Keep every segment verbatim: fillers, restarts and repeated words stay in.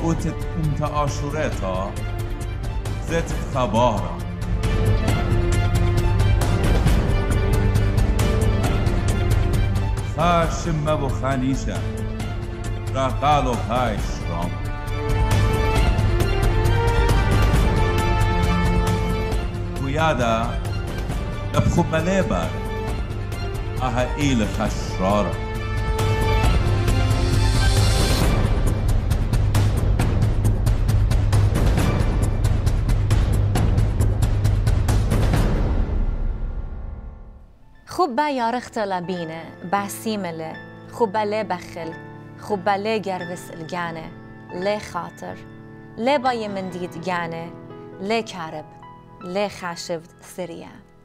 اوتت امت آشورتا زت خبارا خاشم مبو خانیشا را قالو هایش رام ويادا نبخو مليبا اها ايل خشرارا خوبا یارخت لبینه بسیمله خوبا لی بخل خوبا لی گروس الگانه لی خاطر لی بای من دید گانه لی کارب لی خاشفت سریع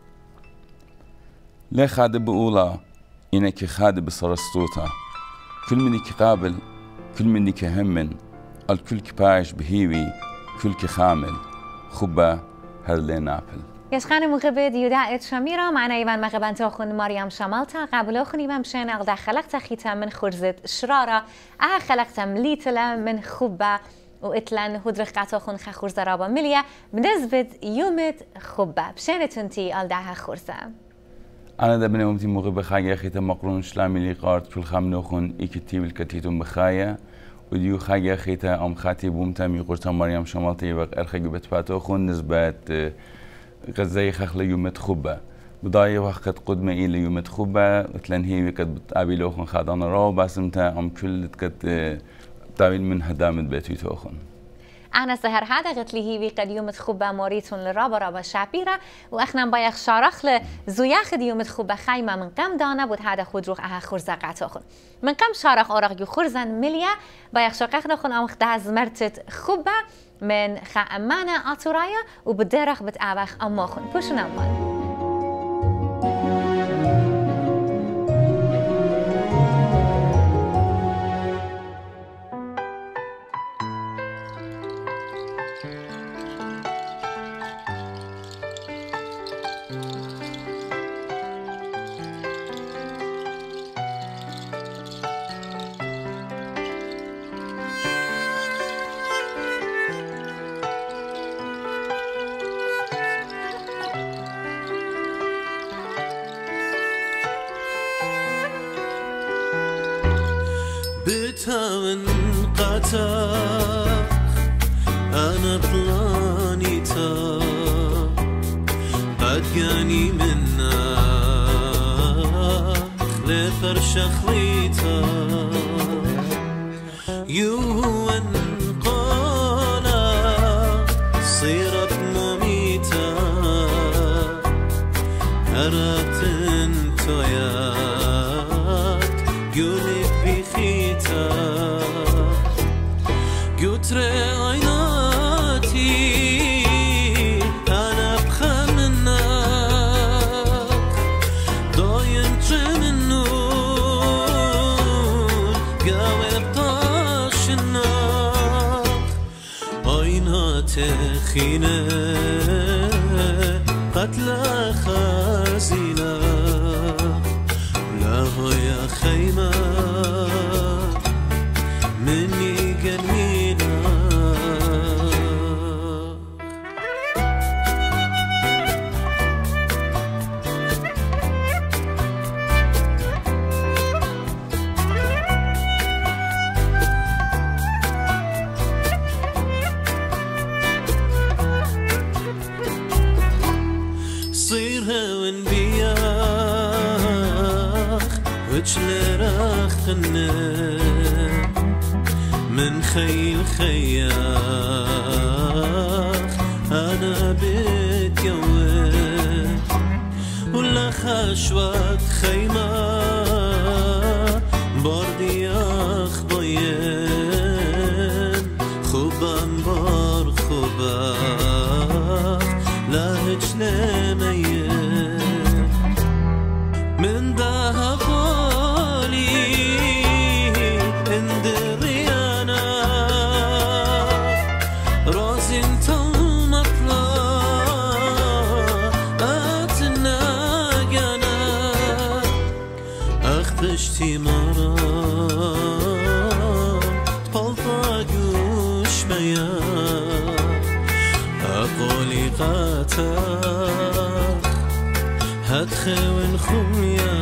لی خاده بأولا اینه که خاده بسرستوتا كل مني قابل كل مني كهمن الكل كباش بهيوي كل كخامل خبا هرلي نابل يشخان مغبد يدعى شميرة معنا إيوان مغبان تاخن مريم شمالتا قبل أخن إيوان مشان أغدا خلقتا خيتا من خرزة شرارة أها خلقتا مليتلا من خبا وإتلان هدرخ قطاخن خخرزة رابا مليا بنسبة يومت خبا بشان تنتي ألدعها خرزة أنا ده بني أمتي مغبة خايا خيتا مقرون شلامي لي قارت كل خمنوخن إيكتيب الكتيتم بخايا وديو خايا خيتا أم خاتي بومتا ميقورتا مريم شمالتا يبق أرخيقو بتباتوخن نسبة غزاي خخلة يومت خبا بضايا وقت قدمة إلى يومت خبا وتلان هي وقت بتقابلوخن خادانا راو باسمتا أم كل تكت بتقابل من هدامت بيتوتوخن أنا سهر هذا قلت لي هي قد يوم تخبى موريتون لرابا رابا شابيرة وأخنا بايخ شارخ لزوياخد يوم تخبى خيمة من قم دانا بود هذا خود روح أها خرزة قاتوخن من قم شارخ أورق يو خرزن مليا بايخ شارخ نخن أم خدها زمرتت خبى من خامانة أطورايا وبدرخ بتأبخ أماخن بوشن أمال من قطع أنا بلانيتا قد جاني منك لفرش خليتا يوهن قالا صيرت مميتا هرات انتويات يولك بخيتا قطر عيناتي أنا بخل منك ضاين جننون قاوب طاشنك عينات خينة قتل خازينة لا يا خيمة مني قلبينا صيرها ونبياخ وجلرخنا من خيل خياخ أنا بتجوز ولا خشوة خيمة باردي أخ ضيان خوبان بار خوبا لا هجنا ميان من ده بالي اشتي مرام طلطا جوش هتخاون خويا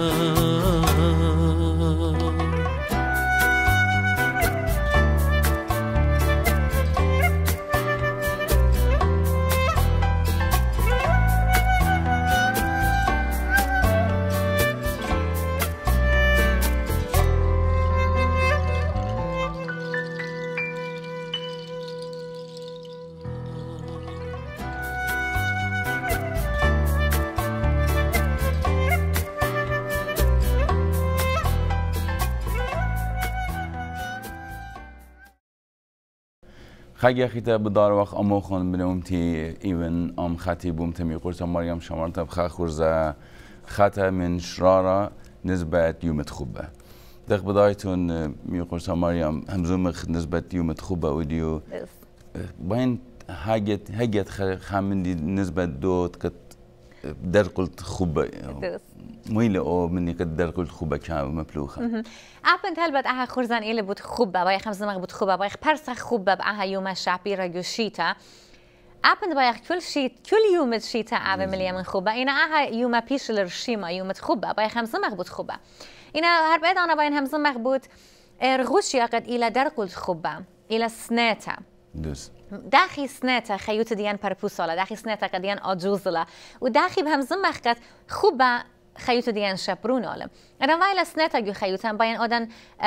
خاگه خیتا بدار وقت آموخون بنومتی ایون آم خطی بومت میقرت مریم شمالتا بخا خورزه خطا من شرارة نسبة يوم تخوبة دق بدايتون میقرت مریم همزوم نسبة يوم تخوبة وديو باين هاجت هاجت خامندي نسبة دوت كت در قلت خوبة ميلة أو مني قد در قلت خوبة كام مبلوخة. أبنت هلبت أها خرزان إلي بود خوبة بايخ خمسة بود خوبة بايخ برسخ خوبة بأها يوم الشعبي رجو شيتا. أبنت بايخ كل شيء كل يوم الشيتا أبى مليا من خوبة. إنا أها يوم بيش الرشيمة يوم خوبة بايخ خمسة بود خوبة. إنا هربت أنا باين خمسة بود رغوشي قد إلى در قلت خوبة إلى سناتا. دوس. داخل سناتا خيوت ديان بربوسالا داخل سناتا قديان أجوزلا وداخل بهم زمخ قد خوبة خيوت ديان شبرون عالم أنا ويلا سناتا جو خيوتان باين أودن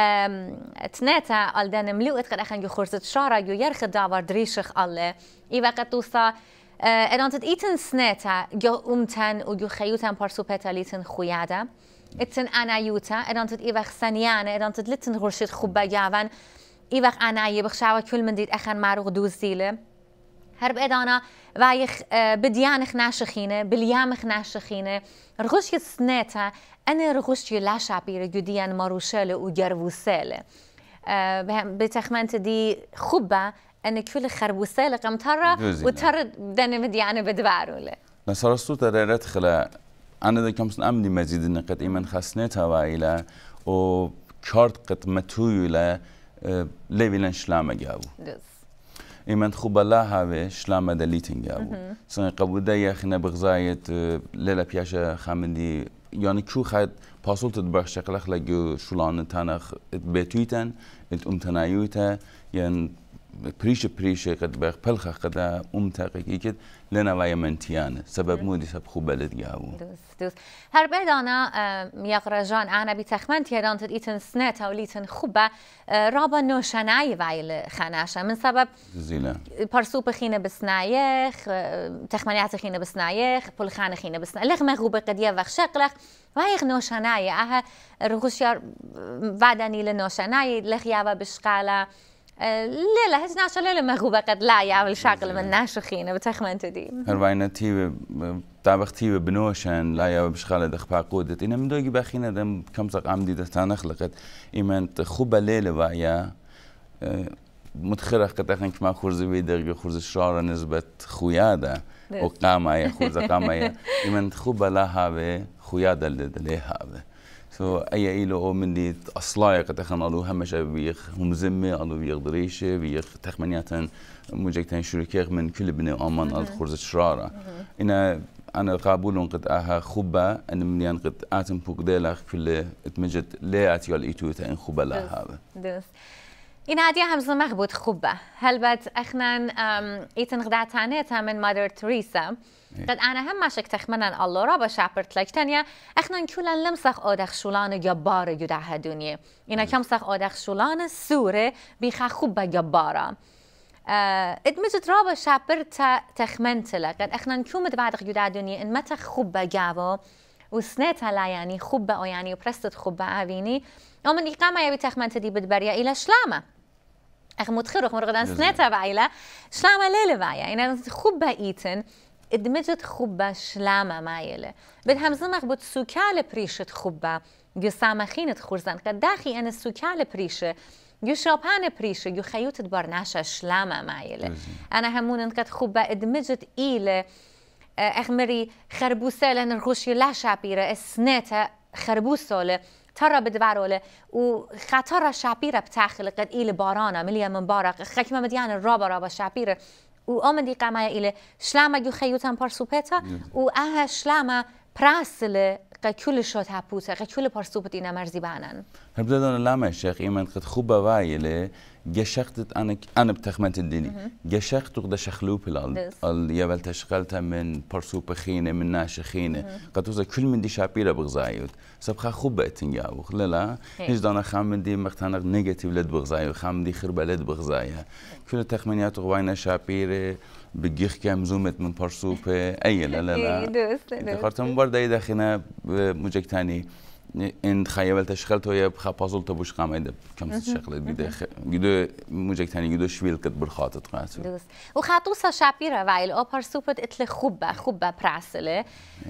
تناتا ألدن ملوءت قد أخن جو خرزت شارا جو يرخ داور دريشخ الله إيوا قد توصا أنا تد إيتن سناتا جو أمتن وجو خيوتان برسوبتا ليتن خويادا إتن أنا يوتا أنا تد إيوا خسانيانا أنا تد لتن غرشت خوبة جاوان إيوخ أنا يبخشوا كل من ديت أخن معروف دوزيله هرب إدانا وايخ بديانخ ناشخينه باليامخ ناشخينه رغوش يسناتا أنا رغوش يلا شعبير جديان ماروشاله وجروساله بتخمنت دي خبة أن كل خربوساله قم ترى وترى دنا مديانه بدباروله نصار الصوت رأيت خلا أنا ذا كم سنة أمني مزيد نقد إيمان خسنتها وإلى و كارت قد متويله ليبيلن شلامة جابو. إيمان خوبة لها بشلامة دليتن جابو. سنة قبوده يخنا بغزاية ليلة بياشة خامندي يعني كو خد باسولت تبرخ شكلخ لجو شلان تانخ بيتويتن الأمتنايوتا يعني بريش بريش قد بخ بلخ قد أمتاقي كده لنا ويا منتيانه سبب مودي سب خوبة لدجابو. دوس دوس هر بعد أنا ميقرجان أنا بتخمن تيران تديتن سنة وليتن خوبة رابا نوشناي ويل خناشة من سبب زينة برسوب خينة بسنايخ تخمنيات خينة بسنايخ بول خانة خينة بسنايخ لغ مغوبة قد يفخ شقلخ ويغ نوشناي أها رغوشيار بعدني لنوشناي لغ يابا بشقالة لا لا هز ناش لا ما غوبة قد لا يعمل شغل من ناش خينة بتخمن تدي هرباينا تيب تابخ تيب بنوشان لا يا بشغالة دخ بعقودة إنا من دوجي بخينة دم كم سق عمدي دستان خلقت إيمان خوبة ليلة ويا متخرج قد أخنك ما خرز بيدرج خرز شرارة نسبة خويادة وقامة يا خرز قامة يا إيمان خوبة لها به خويادة لها به سو أي إيلو أو من دي أصلايا قد أخن ألو همش بيخ همزمة ألو بيخ دريشة بيخ تخمنياتن مجيكتن شركيخ من كل بني أمان ألو خرز شرارة إنا أنا قابلون قد أها خوبة أن من ين قد آتم بوك ديلخ كل اتمجد لا أتيال إيتوتا إن خوبة لها دوس إن هذه همزة مغبوط خوبة هل بات أخنان إيتن غداتانيتها من مادر تريسا قد أنا هم ماشك تخمنا الله رابا شعبرت لك تانية إحنا كلنا لمسخ آدخ شولان جبارة جدها دنيا إنا كم سخ آدخ شولان سورة بيخا خوبة جبارة ادمجت رابا شعبرت تخمنت لك قد إحنا كم بعدخ جدها دنيا إن متى خوبة جابو وسنتها لا يعني خوبة أو يعني وبرستت خوبة عبيني أو من إقامة يبي تخمنت دي بدبريا إلى شلامة أخ متخرج مرقدان سنتها بعيلة شلامة ليلة بعيا إنا خوبة إيتن ادمجت خوبة شلامة مايلة بدهم زمخ بود سوكال بريشت خوبة جو سامخينت خورزن قد داخي أنا سوكال بريشة جو شابان بريشة جو خيوت برناشة شلامة مايلة أنا همون قد خوبة ادمجت إيلة أخمري خربوسة لأن الغوشي لا شابيرة السنة خربوسة ترى بدبارولة وخطرة شابيرة بتاخل قد إيلة بارانا مليا من بارق خكمة مديان الرابا رابا شابيرة وآمن دي قامة إلى شلامة جو خيوتان برسوبتا وآها شلامة براسل قكل شات هبوسه قكل برسوبت إنا مرزي بعنن هبدأ أنا لما الشيخ إيمان قد خوبة وايلة جشقت أنا أنا بتخمنت الدنيا جشقت قد شخلوب الأرض اليابل تشغلتها من برسوب خينة من ناش خينة قد توصل كل من دي شابيرة بغزايود سبخا خوبة تنجاو لا لا هيج دانا خام من دي مقتنع نيجاتيف لد بغزايو خام دي خربة لد بغزايا كل تخمينات غواينا شابيرة بجيخ كام زومت من برسوب أي لا لا لا تخرتم برضه إذا خنا مجك تاني إن خيال تشغلت ويا بخا بازل تبوش قام إذا كم شغلة جدا جدا مجك تاني جدا شويل كت برخات تقاسو وخاطوسا شابيرة وعيل أو برسوبت إتل خوبة خوبة براسلة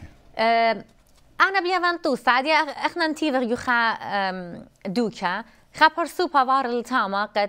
أنا بيفانتو سعدي إحنا نتيفر يخا دوكا خا برسوبة وار التاما قد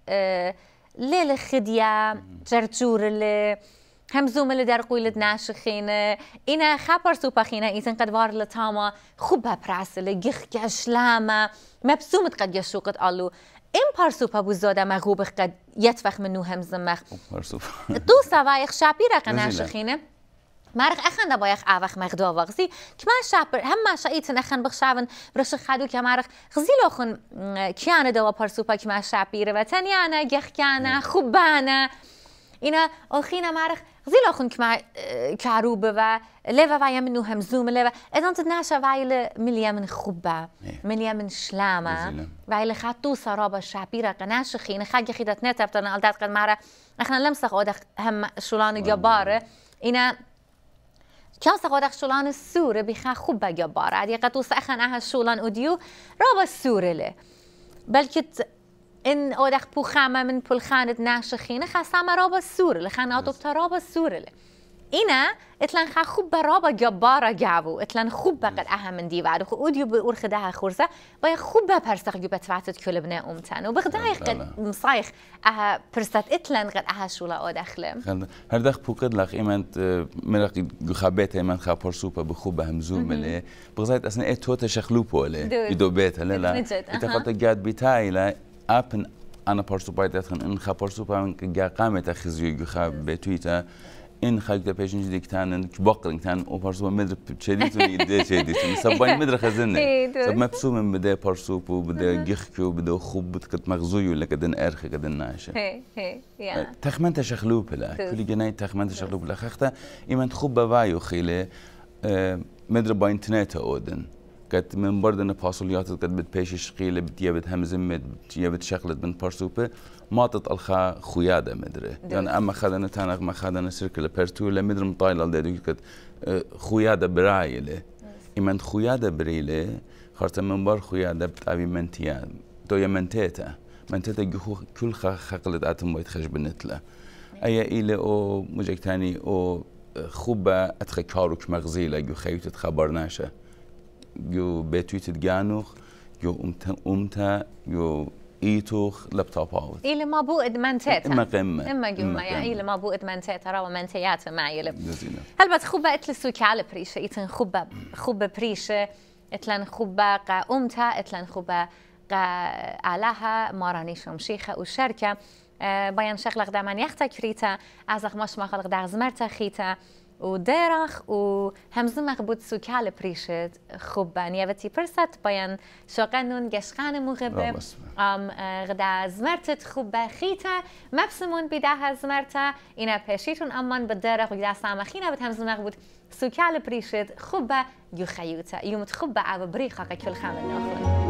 ليل خديا جرجور اللي همزوم اللي در قويلة ناشخينة إنا خبر سوبا خينة إذن قد وار لتاما خوبها براسلة جيخ كاشلامة مبسومت قد يشوقت قالو إن بارسوبا بوزادة مغوبخ قد يتفخ منو همزمخ بارسوبا دو سوايخ شابيرا قناشخينة مارخ أخن دبايخ آوخ مخدوا وغزي كما شابر هم شايتن أخن بخشاون برش خادو كمارخ غزيلو خن كيانة دوا بارسوبا كما شابيرة وتنيانا جيخ كيانا خوبانا إنا أخينا مارخ غزيلو خن كما كاروبة و ليفا وايا منو همزوم ليفا إذن تدناشا وايل مليا من خوبة مليا من شلامة وايل خاتو سرابة شابيرة قناش خينا خاقي خيدت نتبتنا ألدات قد مارا أخنا لمسخ أودخ هم شولان جبارة إنا كم سقادق شولان السورة بخا خوبة جبارة عادي قطو سأخن أها شولان أوديو رابا السورة له بلكت إن أودخ بوخامة من بولخانة ناشخينة خاسامة رابا السورة له خان أطوبتا رابا السورة له إنا إتلان خا خوبة رابا جبارة جابو إتلان خوبة قد أهم من دي بعد أوديو بأور خداها خورزة بايا خوبة برسخ جو بتفعتت كل بناء أمتان وبغدايق قد مصايخ أها برسات إتلان قد أها شولا أودخله هردخ بوكد لخ إيمانت مرق جخابات إيمان خا برسوبة بخوبة همزوم له بغزايت أصلا إيه توتا شخلوبه له يدو بيتها لا لا إنت قلت جاد بتاعي لا أبن أنا برسوبة تدخن إن خا برسوبة من جا قامت أخذ جخاب بتويتا إن خالك تبيشين جديك تانن كبقرن تان وبارسوبا مدر شديتوني يدي شديتوني سباين مدر خزنة سب مبسوم من بدأ بارسوبا وبدأ جيخكو وبدأ خوب بتكت مغزوي ولا كدن أرخي كدن ناشة هي هي يا تخمنت شخلوب لا كل جناي تخمنت شخلوب لا خخته إيمان خوب بوايو خيله مدر باينترنت أودن كت من بردن فاصليات كت بتبيش خيله بتجيبت همزم بتجيبت شغلت من بارسوبا ما تطلخها خيادة مدري يعني أما خدنا تانغ ما خدنا سيركل بيرتولا مدري مطايل على كت خيادة برايله إيمان خيادة بريله خرط من بار خيادة بتعبي منتيان تو يمنتيتا منتيتا جو كل خقلت أتم ويتخش بالنتلة أي إلى أو مجك تاني أو خوبة أتخي كاروك مغزيلة جو خيوت تخبر ناشة جو بيتويت تجانوخ جو أمتا أمتا جو إيتوخ لابتوب هاوس. إلى ما بو إدمنتات. إما قمة. إما جمع يعني إلى ما بو إدمنتات ترى ومنتيات معي إلى. هل بتخبى إتل سوك على بريشة إتن خبى خبى بريشة إتلن خبى قا أمتا إتلن خبى قا علىها ماراني شمشيخة وشركة بيان شغلق دائما يختك ريتا أزخ مش ما خلق داغ زمرتا خيتا وديرخ وهمزمخ بود سوكال بريشت خوبا نيفتي برست بيان شاقنون جشقان مغبب ام غدا زمرتت خوبا خيتا مبسمون بداها زمرتا إنا بشيتون أمان بالديرخ وغدا سامخينا بتهمزمخ بود سوكال بريشت خوبا يخيوتا يوم تخوبا عب بريخا كل خامل ناخون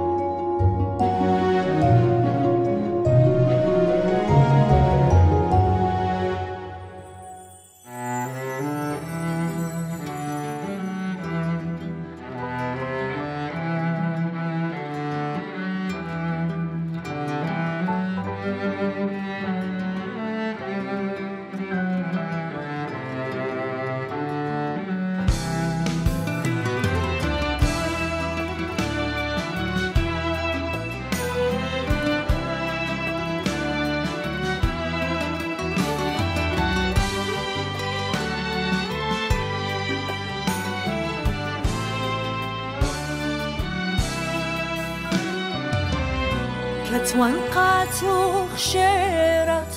كتوان قاتوخ شيرت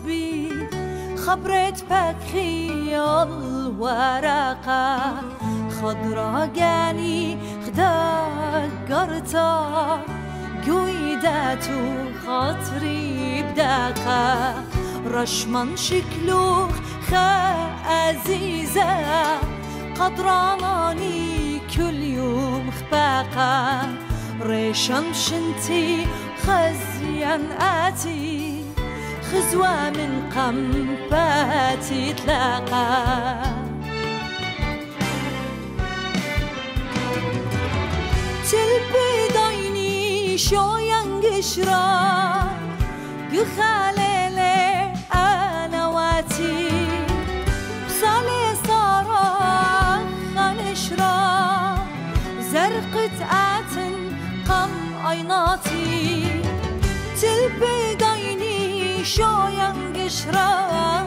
خوبي خبرت بك خيال ورقة خضراجاني خداك قرطا قويداتو خاطري بداقة رشمن شكلوخ خا عزيزة قدراناني كل يوم خباقة ريشم شنتي خزيان آتي خزوة من قنباتي تلاقى تلبي دايني شو ينقشرا يخاليلي أنا واتي بصالي صارا خنشرا زرقت آتن قم عيناتي تلبي دايني شو ينقشرا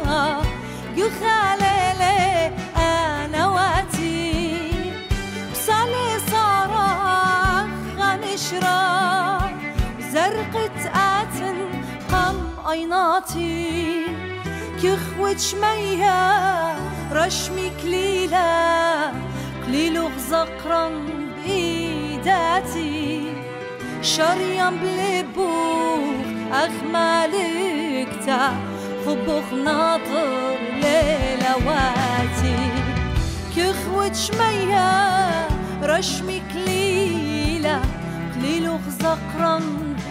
يخاليلي أنا واتي بصالي صارا خنشرا زرقت آتن قم عيناتي كخوت شميها رشمي كليلة قليلو غزقرا بإيداتي شريان بلبوخ أخمالكتا خبوخ ناطر ليلواتي كخوت شميها رشمي كليلة قليلو غزقرا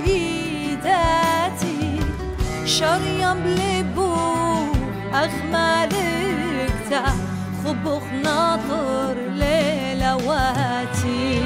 بإيداتي شريان بلبوخ أخمالكتا خبوخ ناطر ليلواتي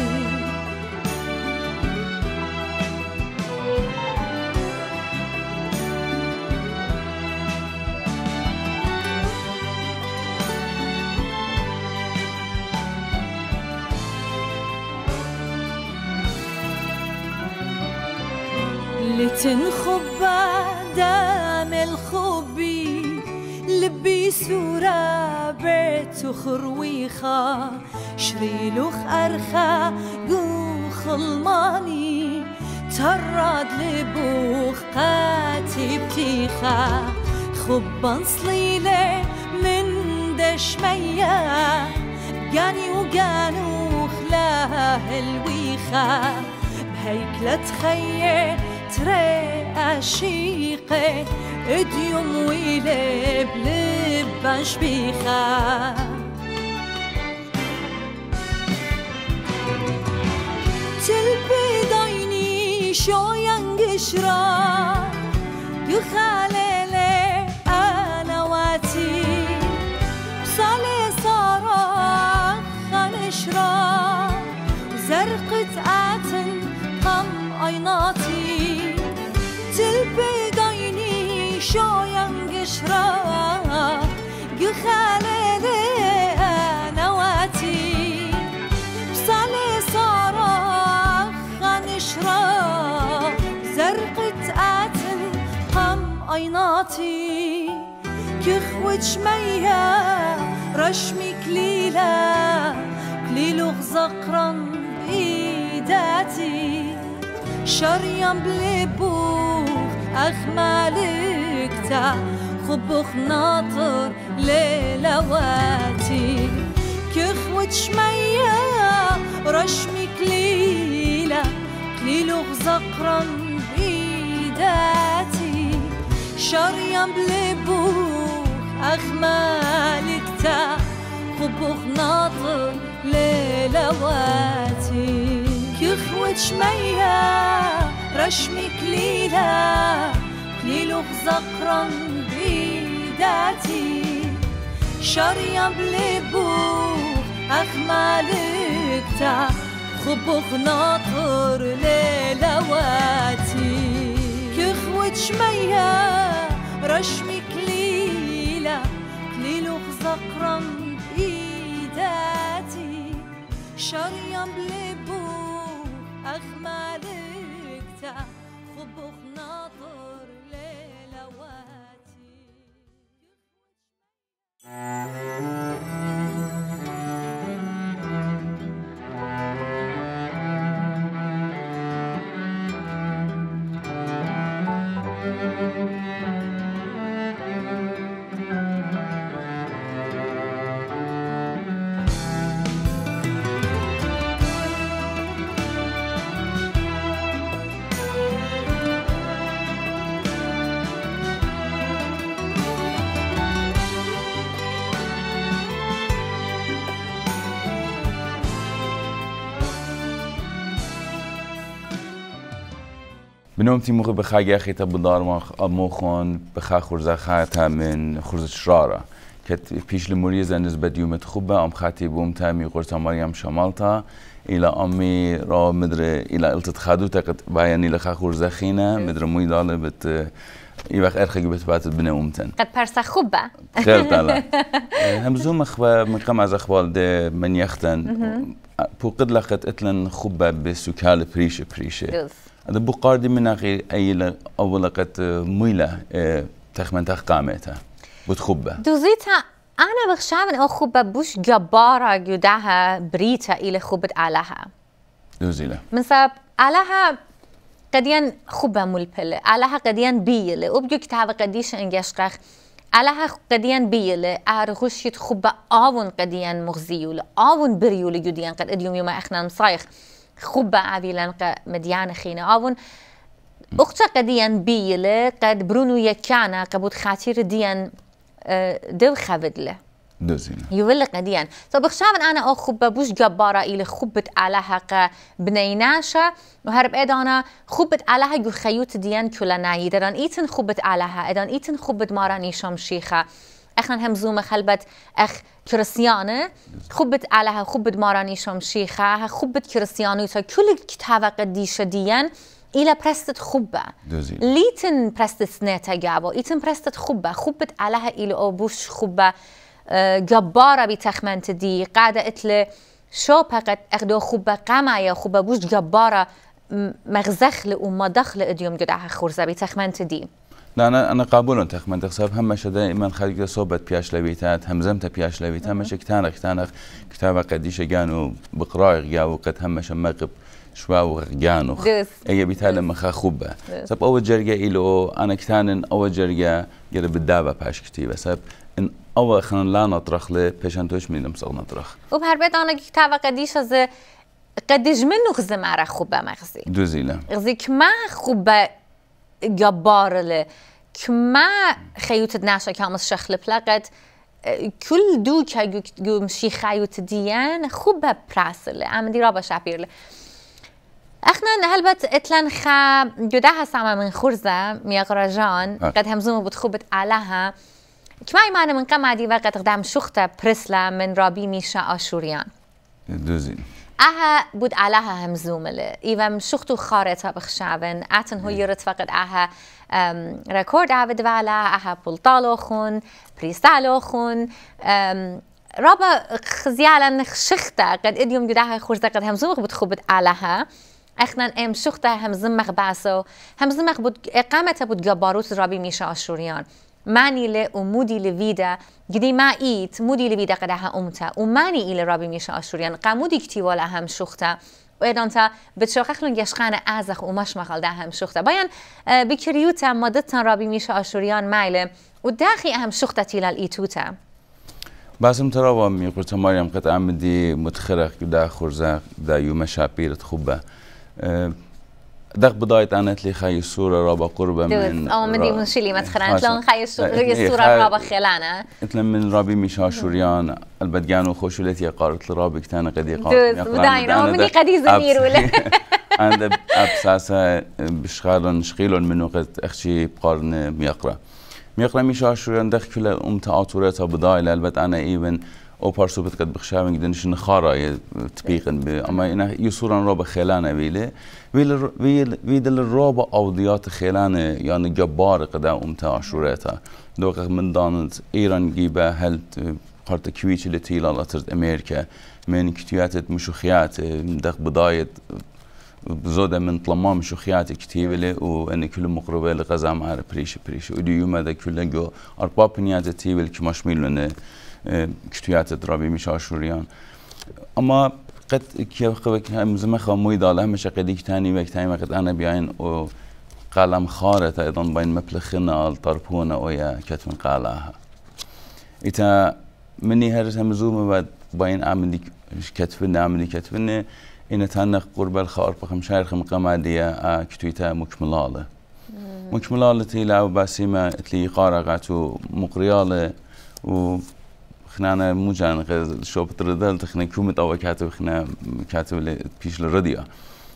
لتنخب دام الخبي لبي سورة بيت خرويخة شريلوخ أرخا قوخ الماني تراد لبوخ قاتي بتيخة خبان صليلة من دشمية قاني وقانوخ لها الويخة بهيكلة تخيل تري عشيقة اديوم ويلب لب شبيخة تلبي دايني شو ينقشرا يخاليلي أنا واتي بصالي صارا خنشرا زرقت آتن قم عيناتي تلبي دايني شو ينقشرا يخاليلي أنا واتي بصالي صارا خنشرا زرقت آتن قم عيناتي كخوت شميها رشمي كليلة كليلو غزقرا بإيداتي شريان بلبوخ أخمالكتا خبوخ ناطر ليلواتي كخوت شمية رشمي كليلة كليلو غزقرا بإيداتي شريان بلبوخ أخمالكتا خبوخ ناطر ليلواتي كخوت شميها رشمي كليلة كليلو غزقرا بإيداتي شريان بلبوخ أخمالكتا خبوخ ناطر ليلواتي كخوت شميها رشمي كليلة كليلو غزقرا بإيداتي شريان بلبوخ أخمالكتا خبوخ ناطر ليلواتي بنومتي مخ بخاجة خيتا بدار مخ مخون بخا خرزة خاتها من خرزة شرارة كت بيش لموريزة نسبة يوم تخبة أم خاتي بومتا مي قرطة مريم شمالتا إلى أمي را مدري إلى قلت خادو تقت بايني لخا خرزة خينا مدري موي دالة بت يبقى أرخي بت بات بنومتن قد برسا خبة خير تلا همزوم أخبار من قم از أخبار ده من يختن بوقد لقت اتلن خبة بسكال بريشة بريشة هذا بقاردي من أخي أي أول لقت ميلة تخمن تخقامتها بتخبة دوزيتها أنا بخشابن أو خبة بوش جبارة جدها بريتا إلى خبة علىها دوزيلة من سبب علىها قديان خبة ملبلة علىها قديان بيلة وبجو كتابة قديش إنجاشقخ علىها قديان بيلة أرغشيت خبة آون قديان مغزيولة آون بريولة جديان قد اليوم يوم إحنا مصايخ خبة عبيلان مديان خينا آون أختا قديان بيلة قد برونو يكانا قبود خاطر ديان دل خبدله دوزينا يولق قديان طب بخشابن أنا أو خبة بوش جبارة إلى خبة علىها بنيناشة وهرب إدانا خبة علىها جو خيوت ديان كلنا يدران إيتن خبة علىها إدان إيتن خبة ماراني شمشيخة اخنا همزومة خلبت اخ كريستيانة خبت علىها خبت ماراني شمشيخة خبت كريستيانو تا كل كتابة قديشة ديان إلى برستت خبة ليتن برستت سنتا جابو إيتن برستت خبة خبت علىها إلى أبوش خبة جبارة بتخمنت دي قاعدة اتل شو بقت اخدو خبة قمايا خبة بوش جبارة مغزخل وما دخل اديوم جدعها خورزة بتخمنت دي لا أنا أنا قابلون تخمن تخسب همش دائما خارج صوبت بياش لبيتات همزمت بياش لبيت همش كتانخ كتانخ كتابة قديش جانو بقراء جاو قد همش مقب شوا جانو أي بيتال مخا خبة سب أول جرجة إلو أنا كتانن أول جرجة جرب بالدابة باش كتيبة سب إن أول خلنا لا نطرخ له بيشان توش من المسق نطرخ وبهربت أنا كتابة قديش از قديش منو خز معرخ خبة مغزي دوزيلا غزي كما خبة جبار له كما خيوت ناشا كامس شخل بلاقت كل دو كجو مشي خيوت ديان خبة براسل عم دي رابا شعبير له اخنا هلبت اتلن خا جدها سامة من خرزة ميقرجان قد همزوم بتخبت علىها كما يمانا من قمع وقت قدام شخطة برسلة من رابي ميشا آشوريان دوزين اها بود علىها همزومله ايوام شختو خارطة بخشابن اتن هو يرت فقط اها ركورد عبد والا اها بولطالو خون بريستالو خون رابا خزيالا شخطة قد اديوم جدها خورزة قد همزومخ بتخبت علىها اخنا ام شخطة همزمخ باسو همزمخ بود اقامة بود جباروت رابي ميشا آشوريان ماني له ومودي لفيدا قدي ما ايت مودي لفيدا قدها امتا وماني الى رابي ميشا آشوريان قامودي كتي ولا هم شخته وإدانتا بتشوخخلون يشخانة أزخ ومش مخال ده هم شخته باين بكريوتا مدتن رابي ميشا آشوريان مايله وداخي أهم شخته تيلا الإيتوتا باسم ترى ميقولت مريم قد عمدي متخرق دا خرزة دا يوم شابير تخبة دق بداية أنا تلي خاي الصورة رابا قربة من أو من دي منشلي متخران تلون خاي الصورة رابا خلانة إتلا من رابي ميشا آشوريان البدجانو خوشولتي قارت لرابي كتانا قد يقار دوز بداين أو من دي قدي زمير ولا أنا أبساسا بشغالن نشغيلون منو قد أخشي بقارن ميقرأ ميقرأ ميشا آشوريان دق كل أم تآطورتها بداية البت أنا إيبن او پارسو بت قد بخشاون قدنش نخارا تبيقن ب اما انا يصورن رابا خيلانه ويله ويل ويل ويدل الرابا اوديات خيلانه يعني جبار قدا امتا عاشورتا دوق من دانت ايران جيبه هل قرت كويتش لتيلا لاترد امريكا من كتيات مشوخيات دق بدايه زوده من طلمان مشوخيات كتيبه له وان كل مقربه لغزا مع بريش بريش ودي يوم هذا كله جو ارباب نيات تيبل كمشميلونه كتيات درابي مش آشوريان أما قد كيف خبك مزمة خموي داله مش قديك تاني وقت تاني وقت أنا بيعين و قلم خارة أيضا بين مبلخنا الطربونة ويا كتم قالها إتا مني هرس همزومة بعد بين عملي كتفنا عملي كتفنا إن تانق قرب الخار بخم شاير خم قمادية كتويتا مكملالة مكملالة تيلا وباسمة تلي قارقاتو مقريالة و خنا موجان غير شو بتردل تخنا كومت أو كاتب خنا كاتب اللي بيش الرديا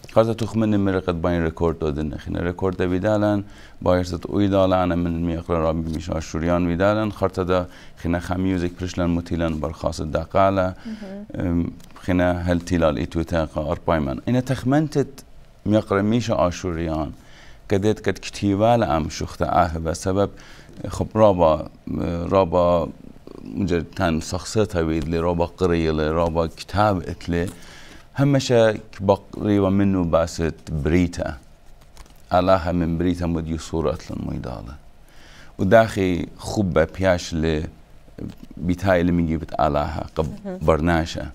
خاطر تخمن مرقت باين ريكورد دادن خينا ريكورد بيدالن بايرت ويدالن من ميقرا رابي مش اشوريان ويدالن خاطر دا خينا خا ميوزك برشلن متيلن برخاص الدقاله خينا هل تيلال ايتوتا اربايمن ان تخمنت ميقرا مش اشوريان قديت قد كتيبال ام شخت اه بسبب خب رابا رابا مجرد كان شخصيتها ويد لي رابا قريه لي رابا كتاب اتلي همشا بقريبا منه باست بريتا علاها من بريتا مديو صورة للميدالة وداخي خبة بياش ل بيتهاي اللي من جيبت علاها قب برناشة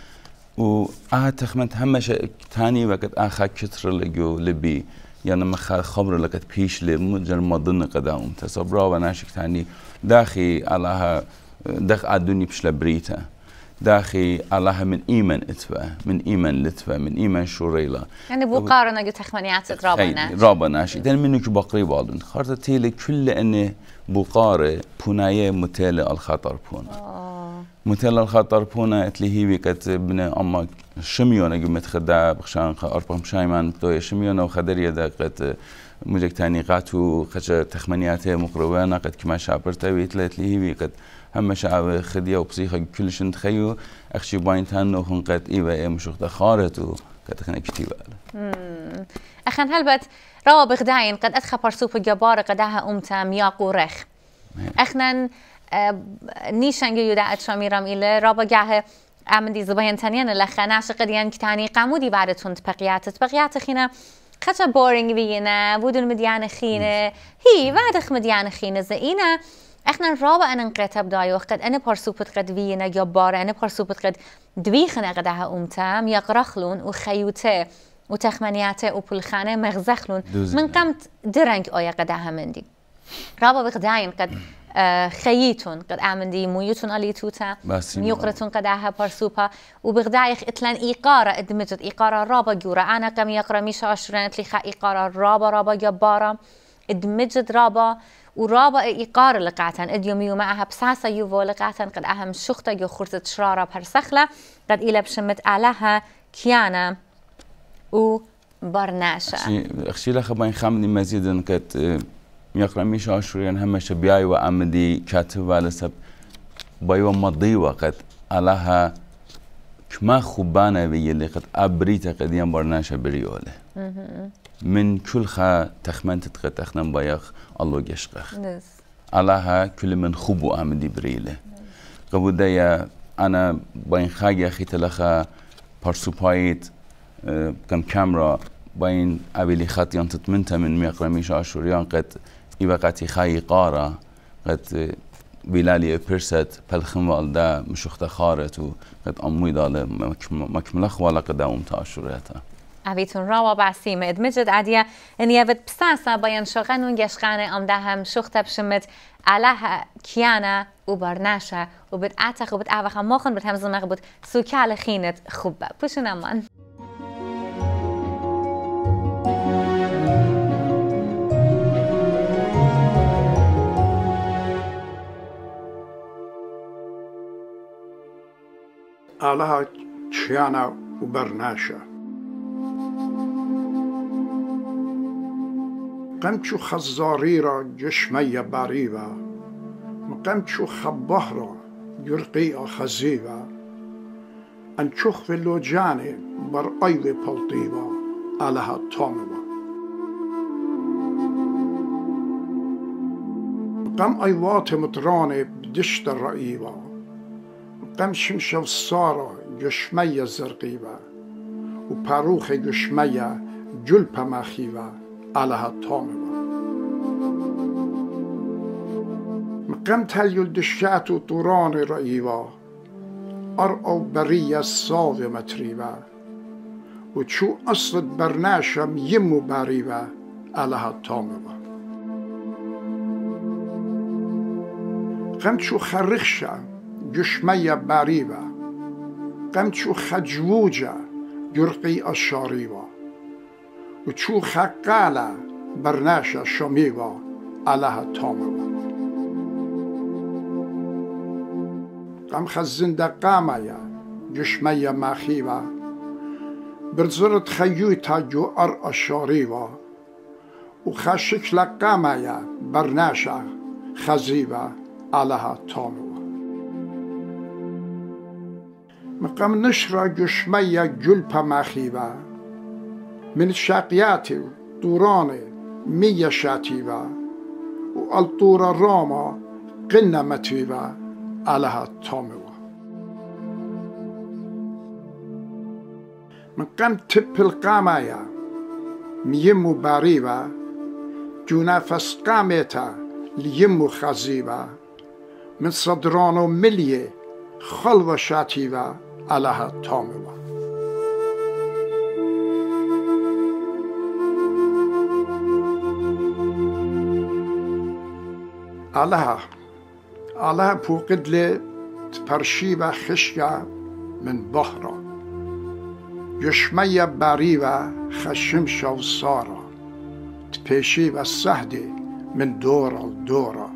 وآها تخمنت همشا تاني وقت آخا كتر لجو لبي يعني ما خبر لقت بيش لمجر مضن قدام تصبرا وناشك تاني داخي علاها داخ عدوني بش لبريتا داخي الله من إيمان إتفا من إيمان لتفا من إيمان شوريلا يعني بقارنة جو تخمنيات رابنا رابنا شيء دل منك بقري بالون خاطر تيلي كل أنه بقارة بناية متالة الخطر بونا متالة الخطر بونا اتلي هي بكت ابن أما شميونا جو متخدع بخشان أربعة شايمان بتوي شميونا وخدر يدا قد مجك تاني قاتو خشة تخمنياته مقربانا قد كما شابرتا ويتلت لي هي بكت هم شعب خدية وبصيخة كلش نتخيو أخشي باينتان وخن قد إيوه إيه مشوخ دخارت وقد خنا كتيبة أخن هلبت روا بغداين قد أدخى برسوب جبار قدها أمتا مياق ورخ أخنا نيشان يودا أتشاميرام إلى رابا جاه عمدي زباين تانيان لخناش قديان كتاني قامودي بعدتون تبقيات تبقيات خينا خطا بورينج بينا بودون مديان خينة هي بعد مديان خينة زينا احنا رابا انا نقرتب دايوخ قد انا برسوبت قد فينا جبارة انا برسوبت قد دويخنا قدها امتام يقرخلون وخيوته وتخمنياته وبلخانه مغزخلون من قمت درنج اويا قدها مندي رابا بقداين قد آه خييتون قد اعمندي مويوتون اليتوتا ميقرتون قدها برسوبا وبغدايخ اتلان ايقارة ادمجت ايقارة رابا جورا انا كم يقرا ميشا عشرين تليخا ايقارة رابا رابا جبارة ادمجت رابا ورابا إيقار لقعتن اديوم يو معها بساسة يوفو لقعتن قد أهم شخطة يو خرطة شرارة برسخلة قد إلا بشمت عليها كيانا و برناشة أخشي لها بين خامني مزيدا قد يقرأ ميش عشرين هم شبياي وعمدي كاتبة لسب بايو مضيوة قد عليها كما خبانة بي اللي قد أبريتا قد يم برناشة بريولة من كل خا تخمنت قد تخنم بايخ الله يشقخ علىها كل من خبو عمدي بريله قبل دايا أنا بين خاجة خيت لخا برسوبايت كم كاميرا بين أبي خات ينتت منتا من ميقرا ميش عشوريان قد إبقاتي خاي قارة قد بلالي برست بالخم والدا مشوخت خارت وقد أموي دال مكملخ ولا قدام تاشوريتها عبيتون راوا بعسيمة ادمجد عادية ان يابد بساسة بيان شغنون يشغاني ام دهم شخطة بشمت علىها كيانا وبرناشة وبد اعتق وبد اعوخ مخن بد همزل مغبود سوكال خينة خبة بوشنا من علىها كيانا وبرناشة قمتشو خزاريرا جشمية باريبا مقمتشو خبهرا يرقيا خزيبا انشوخ في اللوجاني بر ايوي بلطيبا علىها طامبا قم ايوات مطراني بدشت الرقيبا قم شمشة الصارة جشمية زرقيبا وباروخ جشمية جلبة مخيبا علىها طامبا مقمت هل يلدشات طوران رئيبا أرأو برية الصاوية متريبا وتشو أصل برناشة يمو باريبا علىها طامبا قمت شو خرخشة جشمية باريبا قمت شو خجوجة يرقي الشاريبا وتشو خقالة برناشة شميبا علىها طامبا قم خزن دقامية جشمية مخيبا برزرت خيوتا جو أر أشاريوا وخشك لقامايا برناشا خزيبا علىها تاموا مقام نشرا جشمية جلبا مخيبا من شاقياتي دوراني مية شاتيبا والطورة راما قلنا متيبا علىها تاموا مقام تب القامايا ميمو باريبا جونا فسقامتا ليمو خزيبا من صدرانو مليه خلوة شاتيبا علىها تاموا علىها علىها بوقدلي تبرشيبا خشيا من بحرا يشمية باريبا خشمشا وصارا تبيشيبا السهدي من دورة لدورة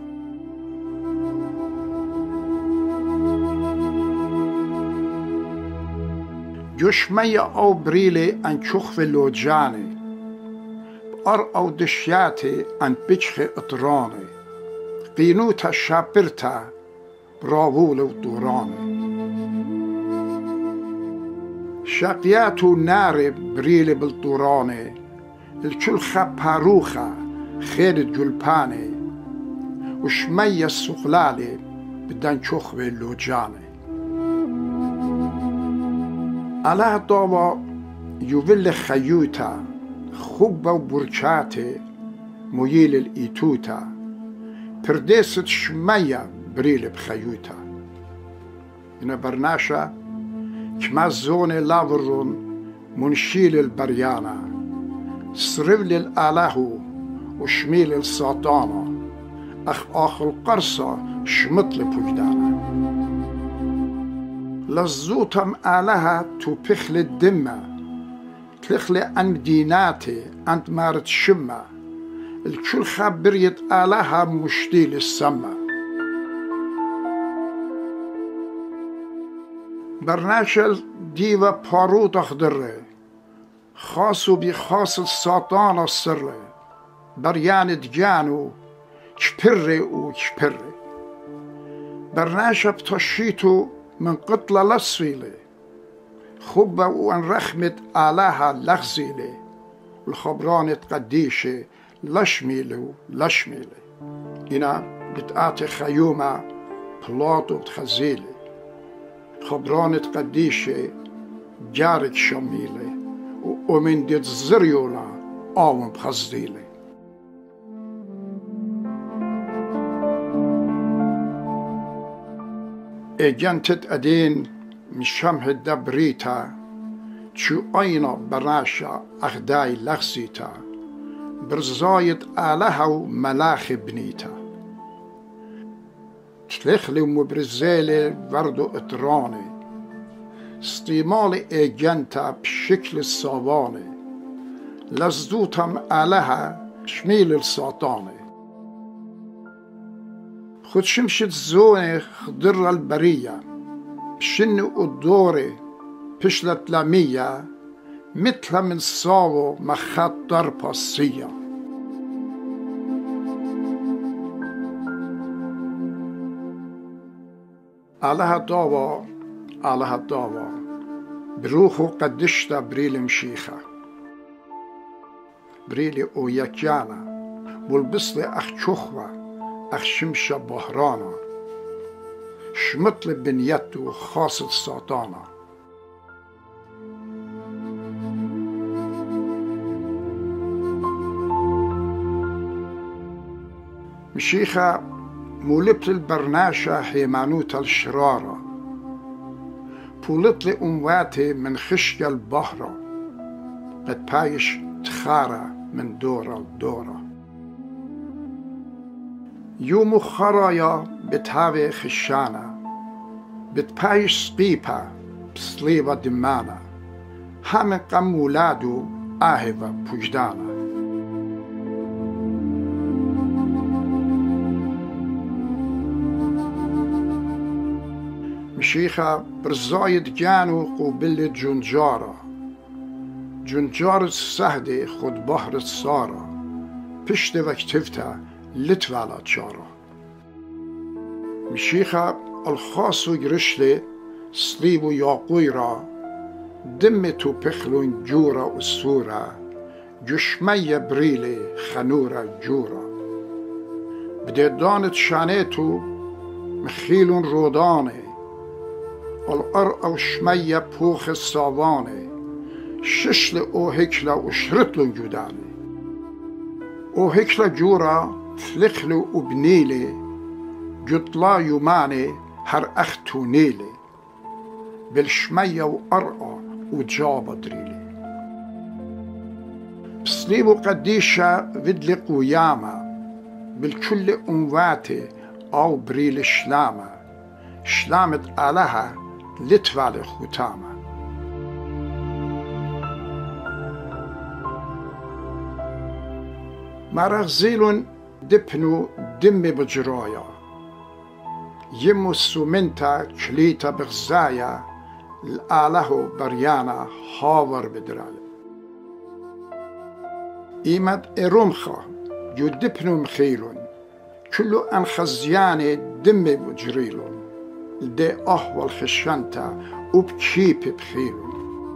يشمية أو بريلي أن شخف اللوجاني بأر أو دشياتي أن بيشخ إطراني قينوتا شابرتا براوول ودوراني شاقياتو ناري بريلي بالطوراني الكلخة باروخة خيرت جلباني وشمية السقلالي بدان شخف اللوجاني على طابا يوفل خيوتا خبة وبرشاتي ميل الإيتوتا پرديست شمية بريل بخيوتا إنا برناشا كما زوني لافرون منشيل البريانا سرفل الآلهو وشميل الساطانا أخ آخر القرصة شمطل بوجدانا لزوتم آلها تو بخل الدمة تلخلي عن ديناتي عند مارت شمة الكل خبريت آلها مشتيل السما برناشل ديوة باروت أخضر خاصو بخاص الساطان السر بريان دجانو شبري و شبري برناشا بتشيتو من قتلة لصفيلي خبة وان رخمت آلها لغزيلي والخبرانة قديشي لشميلي لشميلي إنا بتآتي خيومة بلاطو بتخزيلي خبرانة قديشي جارت شميلي ومن ديت زريولا آوم بخزيلي اجنتت ادين مشامه دبريتا چو اينا براشا اخداي لغسيتا برزايد آلها وملاخ بنيتا تلخلي ومبرزالي وردو اتراني استيمالي اجنتا بشكل الصاباني لزدوتم آلها شميل الساطاني خد شمشت زوني خضر البرية بشن قدوري بشلت لمية مثل من صاو مخط ضربة الصية علىها داوا علىها داوا بروحو قدشتا بريل مشيخة بريلي اويكيانا والبصلي اخ شخوة أخ شمشة بهرانا شمطل بنيته خاصة ساطانا مشيخة مولبت البرناشة حيمانوت الشرارة بولت لي أمواتي من خشية البهرة قد بايش تخارة من دورة لدورة يوم خرايا بتهاوي خشانة بتبايش سقيبة بسليبة دمانة همه قم ولادو آهوة بوجدانة مشيخة برزايد جانو قوبل جنجارة جنجار السهد خود بحر السارا پشت وکتفتا لتوالا چارا مشيخة الخاص جرشلي صليب ياقويرا دمتو بخلون جورا أسورا جشمية بريلي خنورا جورا بديدانت شانيتو مخيلون روداني الأرقى وشمية بوخ الصاباني ششل او هكلا وشرطلون جوداني او هكلا جورا فلخلو وبنيلي جطلا يوماني هر اختو نيلي بالشمية وأرقى وجابة دريلي بصليبو قديشة فدلي قويامة بالكل أنواتي أو بريل شلامة شلامة آلها لتوالي ختامة مرغزيلون دبنو دمي بجرايا يمو السومنتا كليتا بغزايا الآله بريانا هاور بدرايا إيمت إرومخا جو دبنو مخيلون كلو أنخزياني دمي بجريلون دي أهوال خشانتا وبكيبي بخيلون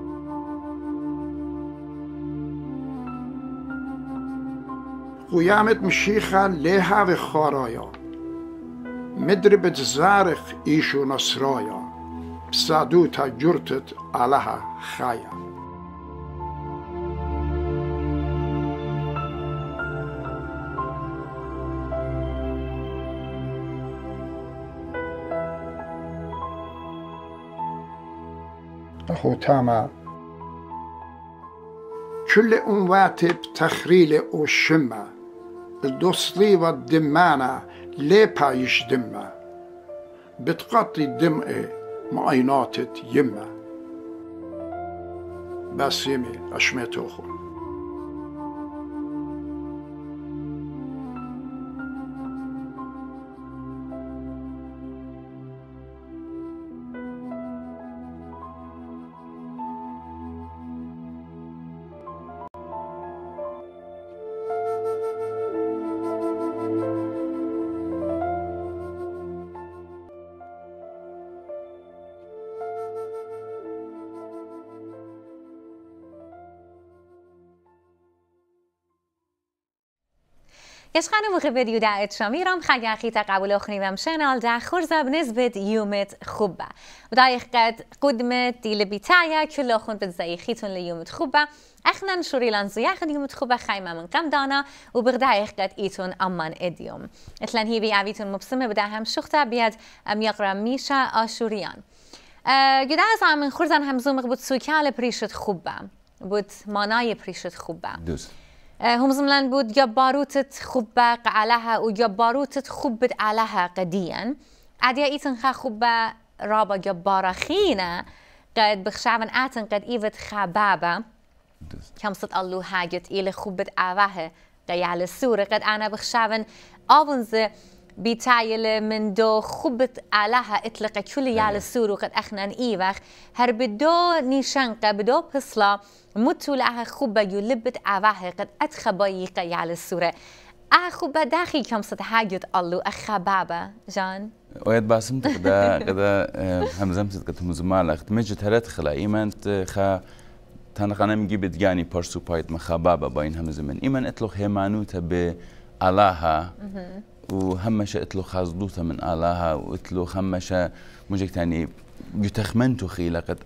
قيامت مشيخة ليها وخارايا مدربت زارخ إيشو نصرايا بسادوتا جرتت علىها خايا أخو تاما كل أنواتي بتخريل وشمة الدوصلي والدمانة ليه بايش دمة بتقطي الدمء معيناتت يمة باسيمي أشميتوخو يشخانو مخبر داعت شميرم خاگه خيتا قبول اخنيم شنال دا خرزة بنسبة يومت خوبة ودايخ قد قدمت دي لبيتايا كل اخون بتزاي خيتون ليومت خوبة اخنا شوريلان زياخد يومت خوبة خايمة من كم دانا وبغدايخ قد ايتون امان اديوم اتلان هي بيعويتون مبسمة بدا هم شختا بيد ام يقرا ميشا آشوريان جدا از من خرزان همزومق بود سوكال بريشت خوبة بود ماناي بريشت خوبة دوست هم زملان بود یا باروتت خوبه قعلها و یا باروتت خوبت علها قديا عديا ايتن خا خوبه رابا یا باراخينه قد بخشعبن آتن قد ايفت خبابه كم صد الله هاجت إلى خوبت عواه قيال السورة قد أنا بخشعبن آونز بيتايل من دو خوبت علها اطلق كل يال السورة قد أخنان إيوخ هر بدو نيشنقة بدو بصلا متو لها خوبة يلبت عواه قد أتخبايي قيال السورة أه خوبة داخل كم صد هاجت الله أخبابة جان ويد باسم تقدا قدا همزمت قد مزمال اخت مجد هرت خلا ايمن خا تنقنا مجي بدجاني بارسو بايت مخبابة باين همزمن ايمن اطلق هيمانوتا ب علاها وهمشة اطلق خازدوتا من علاها واطلق همشة مجيك تاني يتخمنتو خيلا قد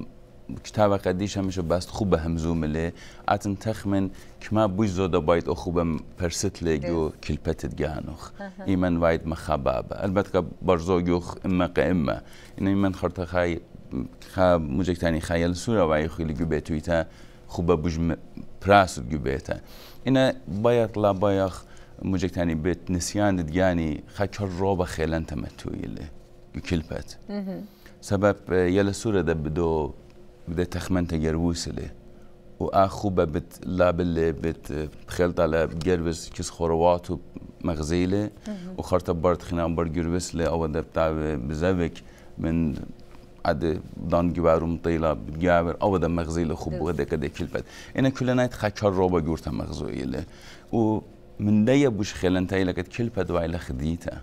كتابة قديش همشة بس خوبة همزوم اللي عتن تخمن كما بوش زودا بايت او خوبة برست لجو كلبت جانوخ ايمن وايد مخبابة البته برزو جوخ اما قائمة ان ايمن خرطة خاي خا مجيك تاني خيال سورة واي خيلي جوبيتو يتا خوبة بوش براسد جوبيتا انا بايت لا بايخ مجيك تاني بيت نسيان دجاني خا كروبة خيلان تمتو يلي كلبت سبب يلا سورة ده بدو بدأ تخمن تجروس له وأخوبة بت لابل بت بخلط على بجروس كيس خروات ومغزيله وخرطة برد خنا برد جروس له أو ده بتاع بزوج من عد دان جبارم طيلة بجابر أو ده مغزي لخب وده كده كلبت إن كلنا يتخكر رابع جورتا مغزوية له ومن ده يبوش خلنا تايلة كده كلبت وعلى خديتها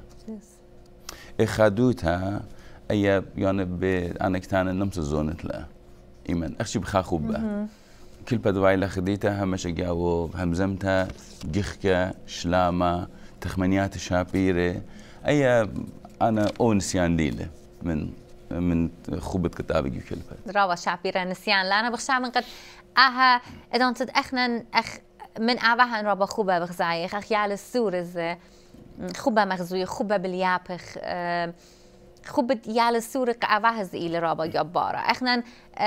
إخدوتها أي يعني بأنا كتان النمس الزونت له إيمان أخشي بخا خبة كلبت وعلى خديتها هم شجعوا همزمتها جخكة شلامة تخمنيات شابيرة أي أنا أو نسيان ديله من من خوبة كتابي كلبت راوا شابيرة نسيان لا أنا بخشى من قد أها إذا أنت أخنا أخ من أباها رابا خوبة بغزايخ أخ يعلى السورز خوبة مغزوية خوبة باليابخ خوبة يعلى السورة أباها زئيل رابا جبارة أخنا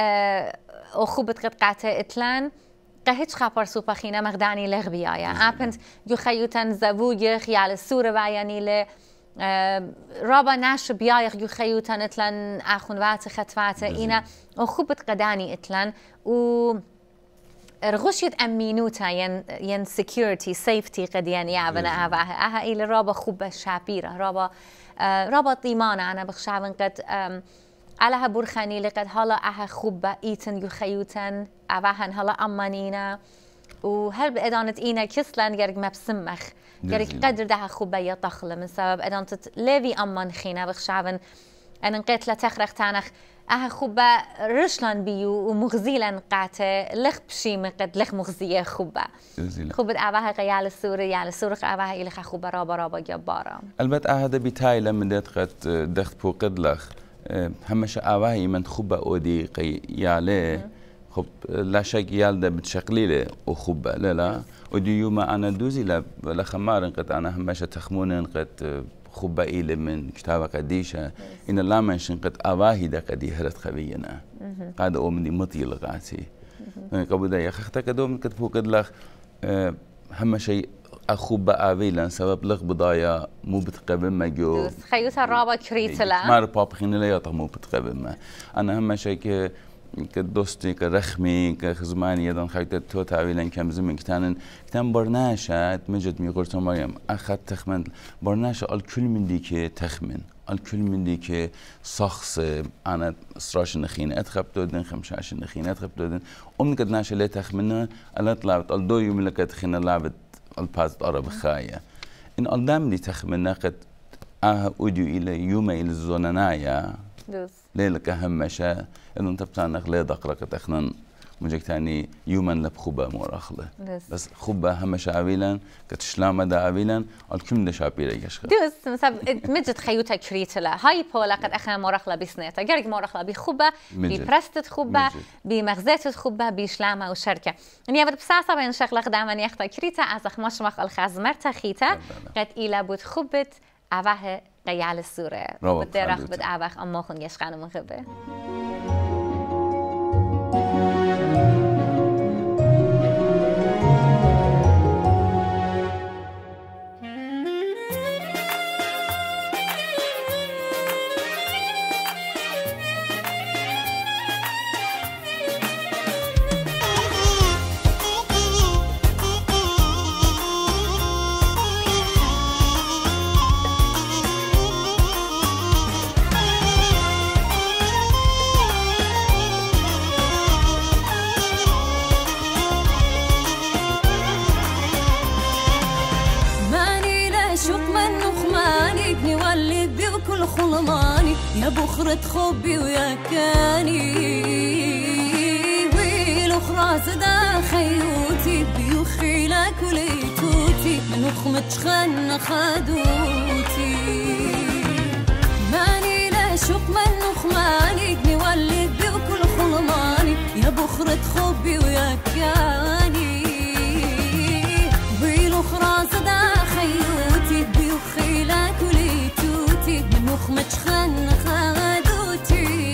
أو خوبة قد قاعدة إتلان قهيتش خبر سوبا خينا مغداني لغبيايا أبنت جو خيوتن زبويخ يعلى السورة بعياني ل رابا ناش بيايخ جو خيوتن إتلان أخون وات خطفات إينا أو خوبة قداني إتلان و رغشيت أمينوتا ين ين security safety قد يعني يعبنا أباها أها إلى رابا خوبة شابيرة رابا رابا طيمانة أنا بخشابن قد علىها برخاني لقد هلا أها خوبة إيتن يخيوتن أباهن هلا أمانينا وهل بإدانة إينا كسلان جرق مبسمخ جرق قدر ده خوبة يطخل من سبب إدانة ليفي أمان خينا بخشابن أنا نقيت لتخرخ تانخ أها خوبة رشلان بيو ومغزيلا قاته لخ بشي من قد لخ مغزية خوبة خوبة أباها قيال السوري يعني السوري أباها إلى خوبة رابا رابا جبارة البت أهدا بتاي لما دت قد دخت بو قد لخ همش أباهي من خوبة أودي قياله خب لا شك يالده بتشقليله وخوبة لا لا ودي يوم أنا دوزي لا لخمار قد أنا همش تخمون قد خوبة إلى من كتابة قديشة إن الله منشن قد أباهي دا قد يهرت خبينا قاد أوم دي مطي لغاتي قبل دا يخختك دوم قد فوق قد لخ هم شيء أخوبة أبي لان سبب لغ بضايا مو بتقبل ما جو خيوتها الرابع كريت لا ما رباب خيني لا يطه مو بتقبل ما أنا هم شيء ك كدوستي كرخمي كخزماني يدن خيطة تو تعويلن كم زمن كتانن كتان برناشة مجد ميقولت مريم أخذ تخمن برناشة الكل من ديك تخمن الكل من ديك شخص أنا سراش النخين أدخب تودن خمشاش النخين أدخب تودن أم قد ناشة لا تخمنها ألا طلعت الدو يوم لك تخين لعبت الباز أرب خاية إن الدم دي تخمنها قد أه أوديو إلى يوم إلى الزونانايا ليلك أهم شيء إنه أنت بتعنق ليه دقرك تخنن مجك تاني يومن لبخوبة مورخلة بس خوبة هم شيء عبيلا كتشلام دا عبيلا الكم ده شابيرة يشخ دوس مثلا مجد خيوتها كريتلا هاي بولا قد أخنا مورخلة بسنيتا جرق مورخلة بخوبة ببرستة خوبة بمغزات خوبة بشلامة وشركة يعني أبد بساسة بين شغلة دائما يختا كريتا أزخ مشمخ الخازمرتا خيتا قد إلى بود خوبة أباه قيال السورة بدرخ بد أباخ أما خن يشقان من خبه يا بخرة خبي ويا كاني والأخرى زدا خيوتي بيوخي لكليتوتي من أخمة شخن خدوتي ماني لا شوق من نخماني نولد بكل خلماني يا بخرة خبي ويا كاني والأخرى زدا خيوتي بيوخي لكليتوتي من أخمة شخن خدوتي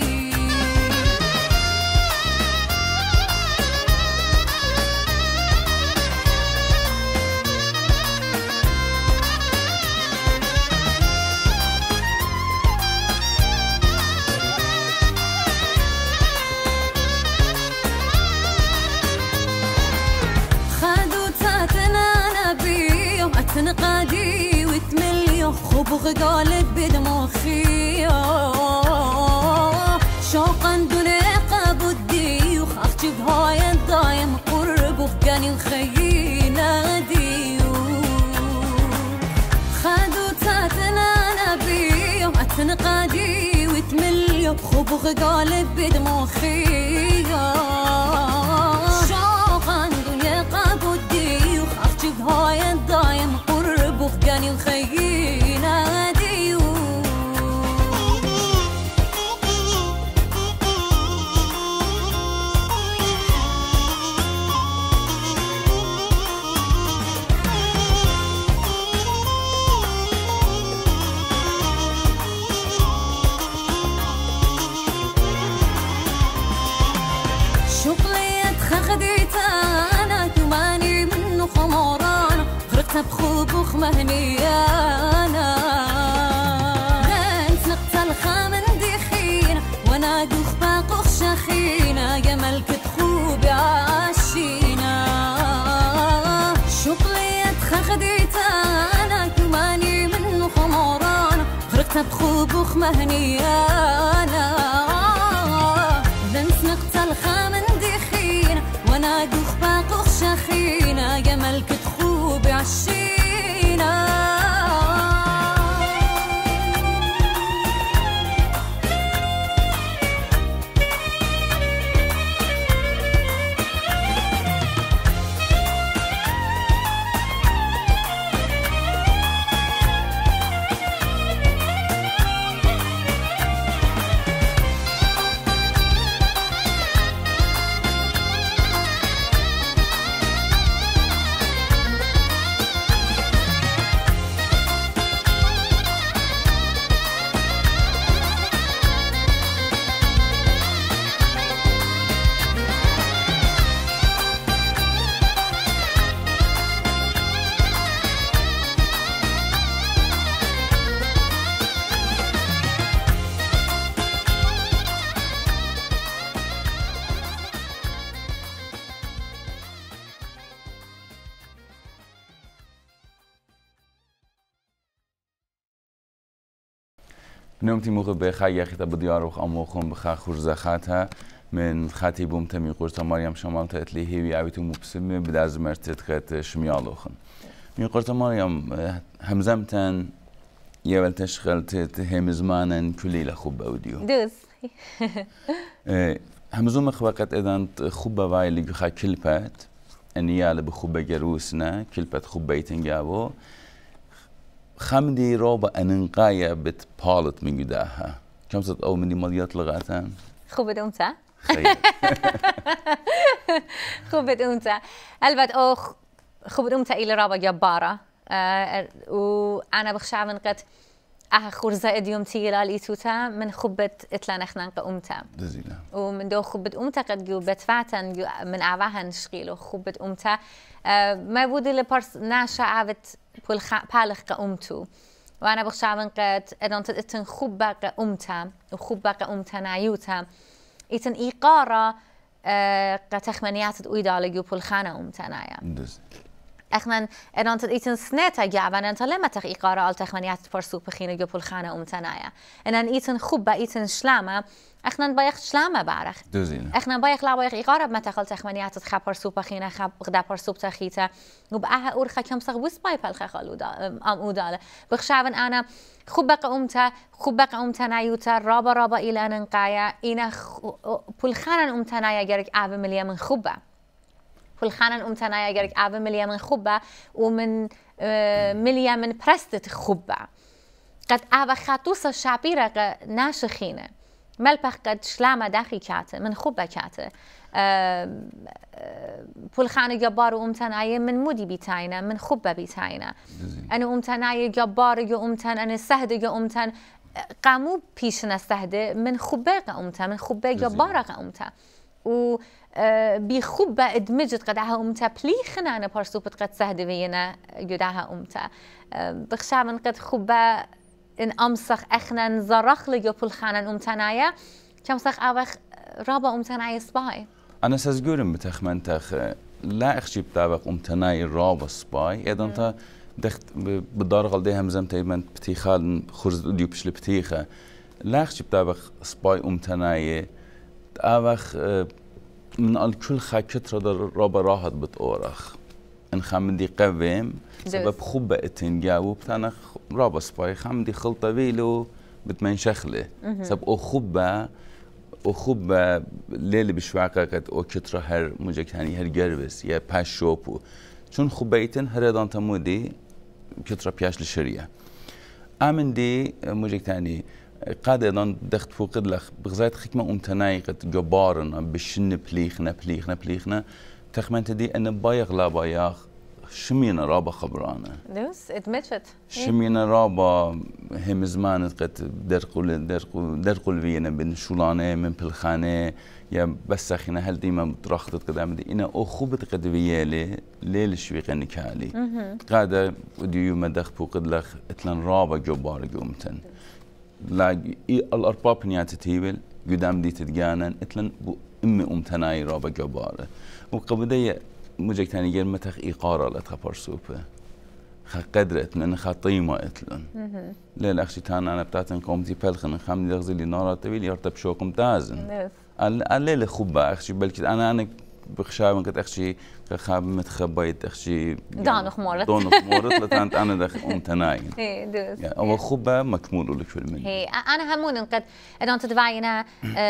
تنقادي وتملي خبغ قالت بدموخي هاي الدايم قرب وفقاني وخينا ديو خادو تاتنا نبيو اتنقادي وتمليو خبوخ قالب بدموخيا شوقان دنيا قابو ديو خارجب هاي الدايم قرب وفقاني وخينا ديو بخوبوخ مهنيانا دانس نقتل خامن ديخينا وانا دوخ باقوخ شخينا يا ملكة خوبي عاشينا شقلية خخديتانا كماني منو خمورانا غرقت بخوبوخ مهنيانا دانس نقتل خامن ديخينا وانا دوخ باقوخ شخينا يا ملكة بعشينا نومتي موقع بخير خيطة بديار وخ أموخم بخا خرزخاتها من خاتي بومتمي قرطة مريم شمالتا اتلي هيوي عويتو مبسمة بداز مرتد خات شميالوخن من قرطة مريم همزمتن يول تشغلت هم زمانا كليلة خوب أوديو دوز همزوم خواقت إذن خوب وايلي بخا كلبات أنيال بخوب جروسنا كلبات خوب بيتن جابو خمدي رابع أننقايا بتبالت من جداها كم صد أو مني مليات لغاتان خوبت أمتا خير خوبت أمتا البته أو خوبت أمتا إلى رابع جبارة أه وأنا بخشعبن قد أها خرزة إديوم تيلا لإتوتا من خوبت إتلا نخنانك أمتا دزيلا ومن دو خوبت أمتا قد جو بتفاتن جو من أعواهن شغيلو خوبت أمتا أه ما بودي لبرس ناشا عابت بالخ أمتو وأنا بخشعبن قد إذا إتن خوبك أمتا وخوبك أمتا نايوتا إتن إيقارة أه قتخمنيات الأويدة لجو بالخانة أمتا نايا اخنا انت ایتن سنتا جعبان انت لما تخ اقاره al تخمنيات فرسوق بخينه جو بالخانه امتنايا ان ایتن خوب با ایتن شلامه اخنا بايخ شلامه بارخ دوزين اخنا بايخ لا بايخ اقاره ما تخل تخمنيات تخ فرسوق بخينه خب غدا فرسوق تخيته وبها اورخه كم صغ وس باي بالخ خالو ام اوداله بخشابن انا خوبك امتا خوبك امتنايوتا رابا رابا الى ننقايا انا بالخانه امتنايا جرك اعب مليا من خوبه كل خانة أمتنايا جرك أعب مليا من خبة ومن مليا من برستة خبة قد أعب خاتوسة شعبيرة ناشخينة ملبخ قد شلامة داخل كاته من خبة كاته كل خانة جبار وأمتنايا من مودي بيتاينا من خبة بيتاينا أنا أمتنايا جبار جو أمتن أنا سهد جو أمتن قامو بيشنا السهد من خبة أمتن من خبة جبارة أمتن و بخوبة ادمجت قدها أمتا بليخنا أنا برسوبت قد سهد بينا جدها أمتا بخشابن قد خوبة إن أمسخ أخنا نزرخ لجو بالخانا أمتنايا كم سخ أوخ رابا أمتنايا سباي أنا سأزجورم بتخمن تخ لا أخشي بتابق أمتنايا رابا سباي إذا أنت دخت بالدار غلدي همزم تيمن بتيخال خرز الأوديو بشل بتيخة لا أخشي بتابق سباي أمتنايا أوخ من الكل خا كترة در رابا راحت بتأورخ إن خامدي قوام سبب خبة اتنجاو بتانا رابا سباي خامدي خلطة بيلو بتمن شخلة سب أو خبة أو خبة ليلة بشواقة كت أو كترة هر مجك هني هر جربس يا باش شوبو چون خبيتن هر دان تمودي كترة بياش للشريعة آمن دي مجك تاني قاد دان دخت فوق لخ بغزايت خكمة أمتناي قد جبارنا بشن بليخنا بليخنا بليخنا تخمنت دي أن بايغ لا بايغ شمينا رابا خبرانا دوس اتمشت شمينا رابا هم زمان قد درقل درقل درقل فينا بين شولانه من بالخانه يا بس اخينا هل ديما بترخطت قدام دي انا او خوبت قد فيالي ليل شوي قنكالي قاعده ودي يوم دخ فوق لخ اتلن رابا جبار قومتن لا الارباب نيات تيبل قدام دي تتجانن اتلن امي امتناي رابا جباره وقبديه مجك تاني غير متخ إيقارة لتخبر سوبة خا قدرت من خا طيمة اتلن لا الأخشي تانا أنا بتاعتن قومتي بلخن خامني دغزي لي نارا تبيل يرتب شوكم تازن قال لي لخبة أخشي بلكي أنا أنا بخشاون كنت أخشي خا متخبيت أخشي دانو خمورت دانو خمورت لتانت أنا دخ أمتناين هي دوس أو خبة مكمول لك في المن هي أنا همون قد أدان تدفعينا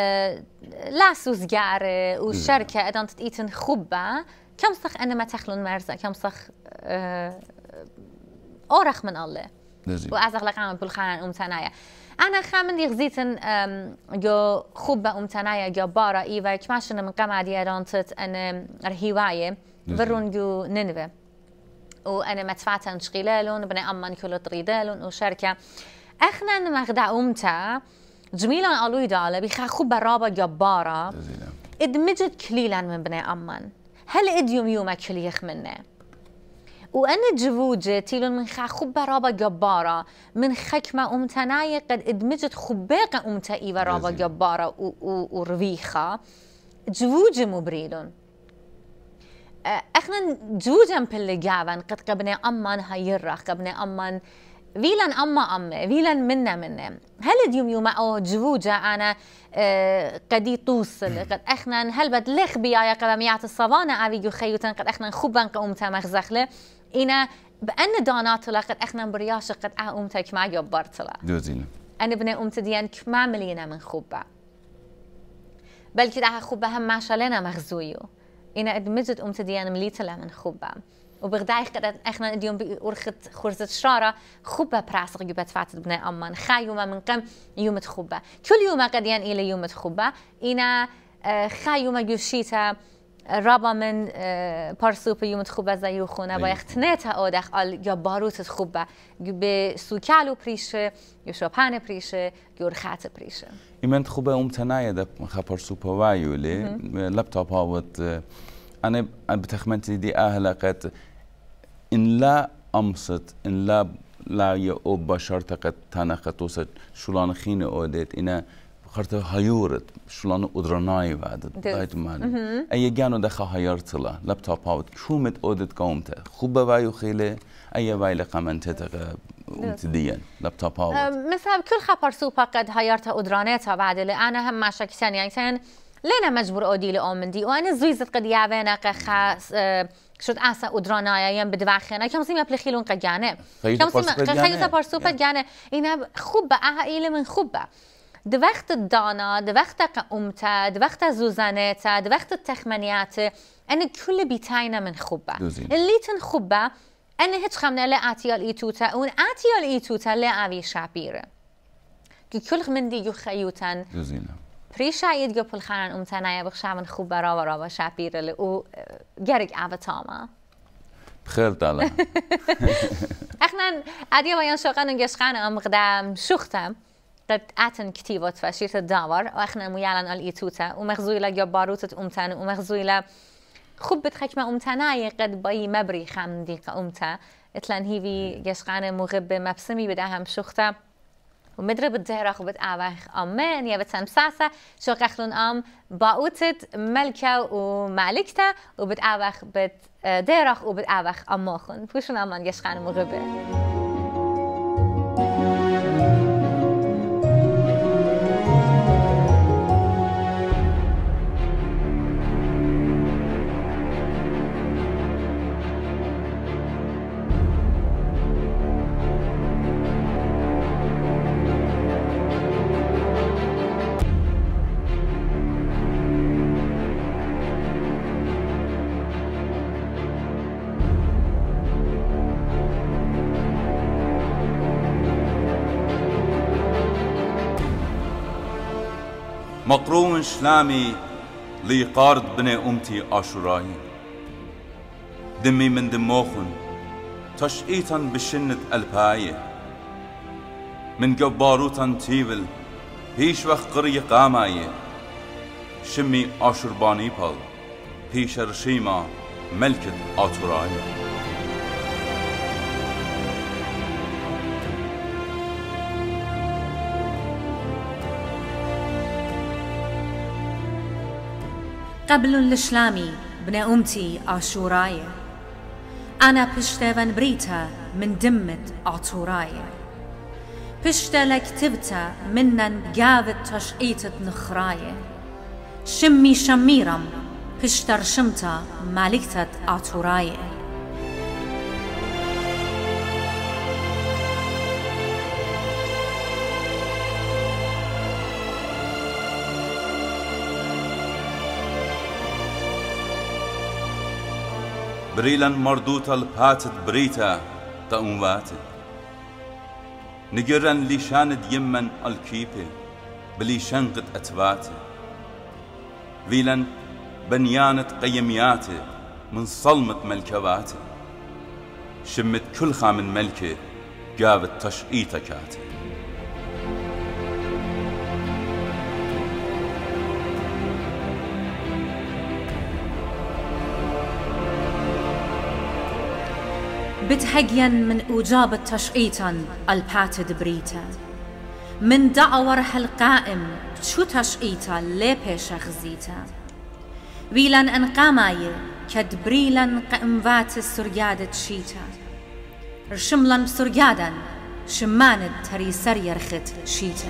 لا سوزجار والشركة أدان تتيتن خبة كم صخ أنا ما تخلون مرزة كم صخ أه أورخ من الله وأعزق لك عام بالخان أمتنايا أنا خامن يغزيتن جو خبة أمتنايا جو بارا إيفا كماشنا من قمع ديارانتت أنا رهيواية برون جو ننوى وأنا مدفعتن شغيلالون بني أمان كل طريدالون وشركة أخنا مغدع أمتا جميلا ألوي دالة بيخا خبة رابا جبارة ادمجت كليلا من بني أمان هل اديوم يومك كل يخمنه وأنا جووجة تيلون من خا خبة رابا جبارة من خكمة أمتناية قد ادمجت خباقة أمتا إيوة رابا جبارة ورفيخة جووجة مبريلون احنا جوجا بل جابن قد قبنا أمان هيرخ قبنا أمان فيلان أما أما فيلان منا منا هل اليوم يوم أو جوجا أنا آه قدي توصل قد إحنا هل بدلخ بيايا قدميات الصوانة أبي جو خيوتن قد إحنا خوبان قومتا مخزخلة إنا بأن دانات لا قد إحنا برياش قد أقومتا كما جبرت لا دوزينا أنا بنا قومتا ديان كما ملينا من خوبا بل كده خوبا هم ما شالنا مخزويو إنا أدمجت قومتا ديان مليت لا من خوبا وبغداي قد احنا اليوم بورخت خرزة شرارة خبة براسق جبت فاتت بنا أمان خايومة من قم يوم تخبة كل يوم قد ين إلى يوم تخبة إنا خايومة يوشيتا رابا من بارسوب يوم تخبة زيو خونا بايختناتها أودخ على جباروت تخبة بسوكالو بريشة يوشوبان بريشة يورخات بريشة إيمان تخبة أمتنايا ده خبر سوبا وايو لي لابتوب هاوت أنا بتخمنتي دي أهلا قد إن لا أمسط إن لا لا يأو بشرط قد تناقة توسط شلون خينة أودت إنا خرط هيورت شلون أدرناي بعد دايت مال أي جانو دخا هيرت لا لابتوب هاوت شو مت أودت قومته خوبة بايو خيلة أي بايلة قمنت تغ متدين لابتوب هاوت مثلا كل خبر سوبا قد هيرت أدرانتها بعد اللي أنا هم ماشك ثانية ثاني لنا مجبور أودي لأمن دي وأنا زويزت قد يعبنا كخاص شد أسا أدرانايا يم بدواخنا كم سيما بلخيلون قد جانه كم سيما خيوتا بارسو قد جانه إنها خبة أها إلى من خبة دوقت الدانا دوقت قومتا دوقت زوزانيتا دوقت التخمنيات أنا كل بيتاينا من خبة اللي تن خبة أنا هيك خمنا لا أتيال إيتوتا وأن أتيال إيتوتا لا أبي شابيرة كل من دي خيوتان بريشا يدقى بالخان أمتنايا بخشا من خوبة رابا رابا شابيرة اللي و جارك عبتاما بخير تعالى احنا عادي ويان شوقان نجشخان أم قدام شوختا قد أتن كتيبات فشيرت الداور وإحنا ميالان الإيتوتا ومخزوي لا جباروتة أمتان ومخزوي لا خبة خكمة أمتنايا قد باي مبري خام ديقة أمتا إتلان هيفي جشخان مغبة مبسمي بداهم شوختا ومدرب الدهرخ وبت أوخ أمان يا بتسام ساسة شو قخلون أم باوتت ملكة ومالكتا وبت أوخ بت دهرخ وبت أوخ أماخن بوشون أمان يشخان مغبة مقروم شلامي لي قارد بني أمتي آشوراي دمي من دموخن تشقيطا بشنة الباية من جباروتا تيبل هيش وقت قرية قاماية شمي آشرباني بال هيش رشيمة ملكة آتوراي قبل لشلامي بن أمتي آشوراي أنا بشتفن بريتا من دمة آتوراي بشتا لكتبتا منن قاوت تشقيتت نخراي شمي شميرم بشتر شمتا مالكتت آتوراي بريلا مردوتا الباتت بريتا تأمواتي نجرن ليشاند يمن الكيبي بليشان قد أتباتي فيلن بنيانت قيمياتي من صلمة ملكواتي شمت كل خامن ملكي قابت تشقيتكاتي بتهجين من أوجاب تشقيتا الباتد بريتا من دعور القائم شو تشقيتا ليبيش خزيتا ويلان انقاماي كدبريلان قمفات السرقادة شيتا رشملان بسرقادا شماند تري سر يرخت شيتا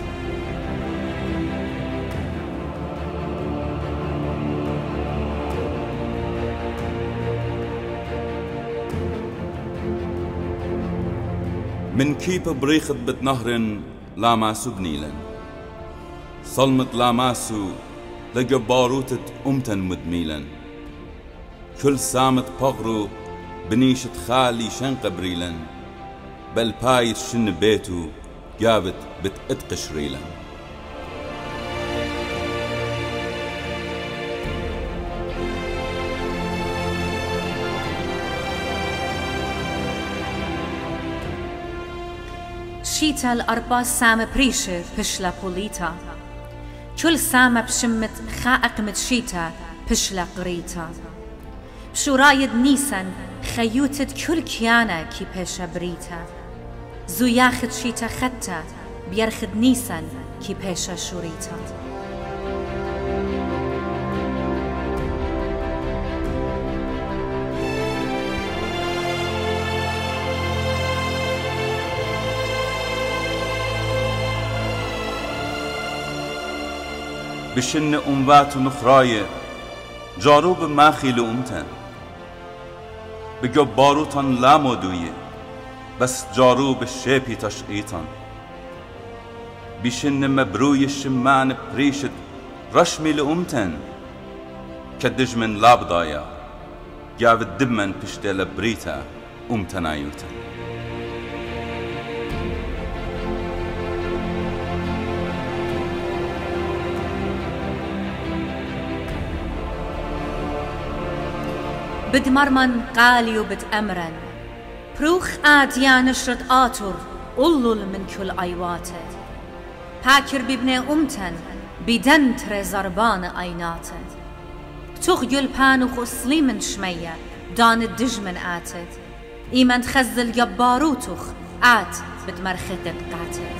من كيب بريخت بتنهر لاماسو بنيلن صلمت لاماسو لجباروتة أمتن مدميلن كل سامت بغرو بنيشة خالي شن قبريلن بل بايت شن بيتو جابت بتقشريلن شيتا الأربع سامة بريشة بشلا بوليتا كل سامة بشمت خائق متشيتا بشلا قريتا بشورايد نيسان خيوتت كل كيانا كي بيشا بريتا زو ياخد شيتا ختا بيرخد نيسان كي بيشا شوريتا بشن أموات نخراية جاروب ماخي لأمتن بجباروتا لا مودوية بس جاروب الشيبي تشقيتا بشن مبروي الشمان بريشت رشمي لأمتن كدجمن لا بضايا جاب الدمن بشتي لبريتا أمتن عيوتا بدمرمن قالي وبتأمرن بروخ آديا نشرت آتر أولل من كل أيواته باكر ببني أمتن بدن تري زربان أيناته بتغيل بانوخ أصلي من شمية دان الدجمن آتت إيمن تخزل جباروتوخ آت بدمرختت قاتت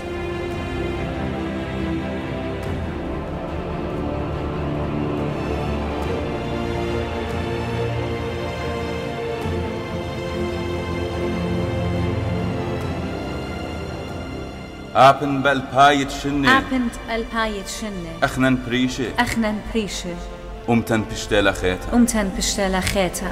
آپن بالپایت شنه آپن بالپایت شنه اخنن پریشه اخنن پریشه امتن پشته لخیتا امتن پشته لخیتا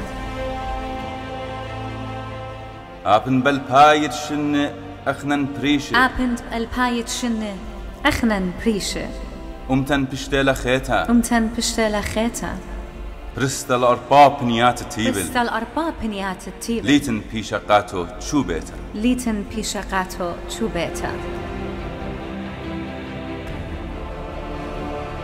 آپن بالپایت شنه اخنن پریشه آپن بالپایت شنه اخنن پریشه امتن پشته لخیتا امتن پشته لخیتا برستل أرباب نيات تيبل برستل أرباب نيات تيبل ليتن بيشقاتو شو بيتا ليتن بيشقاتو شو بيتا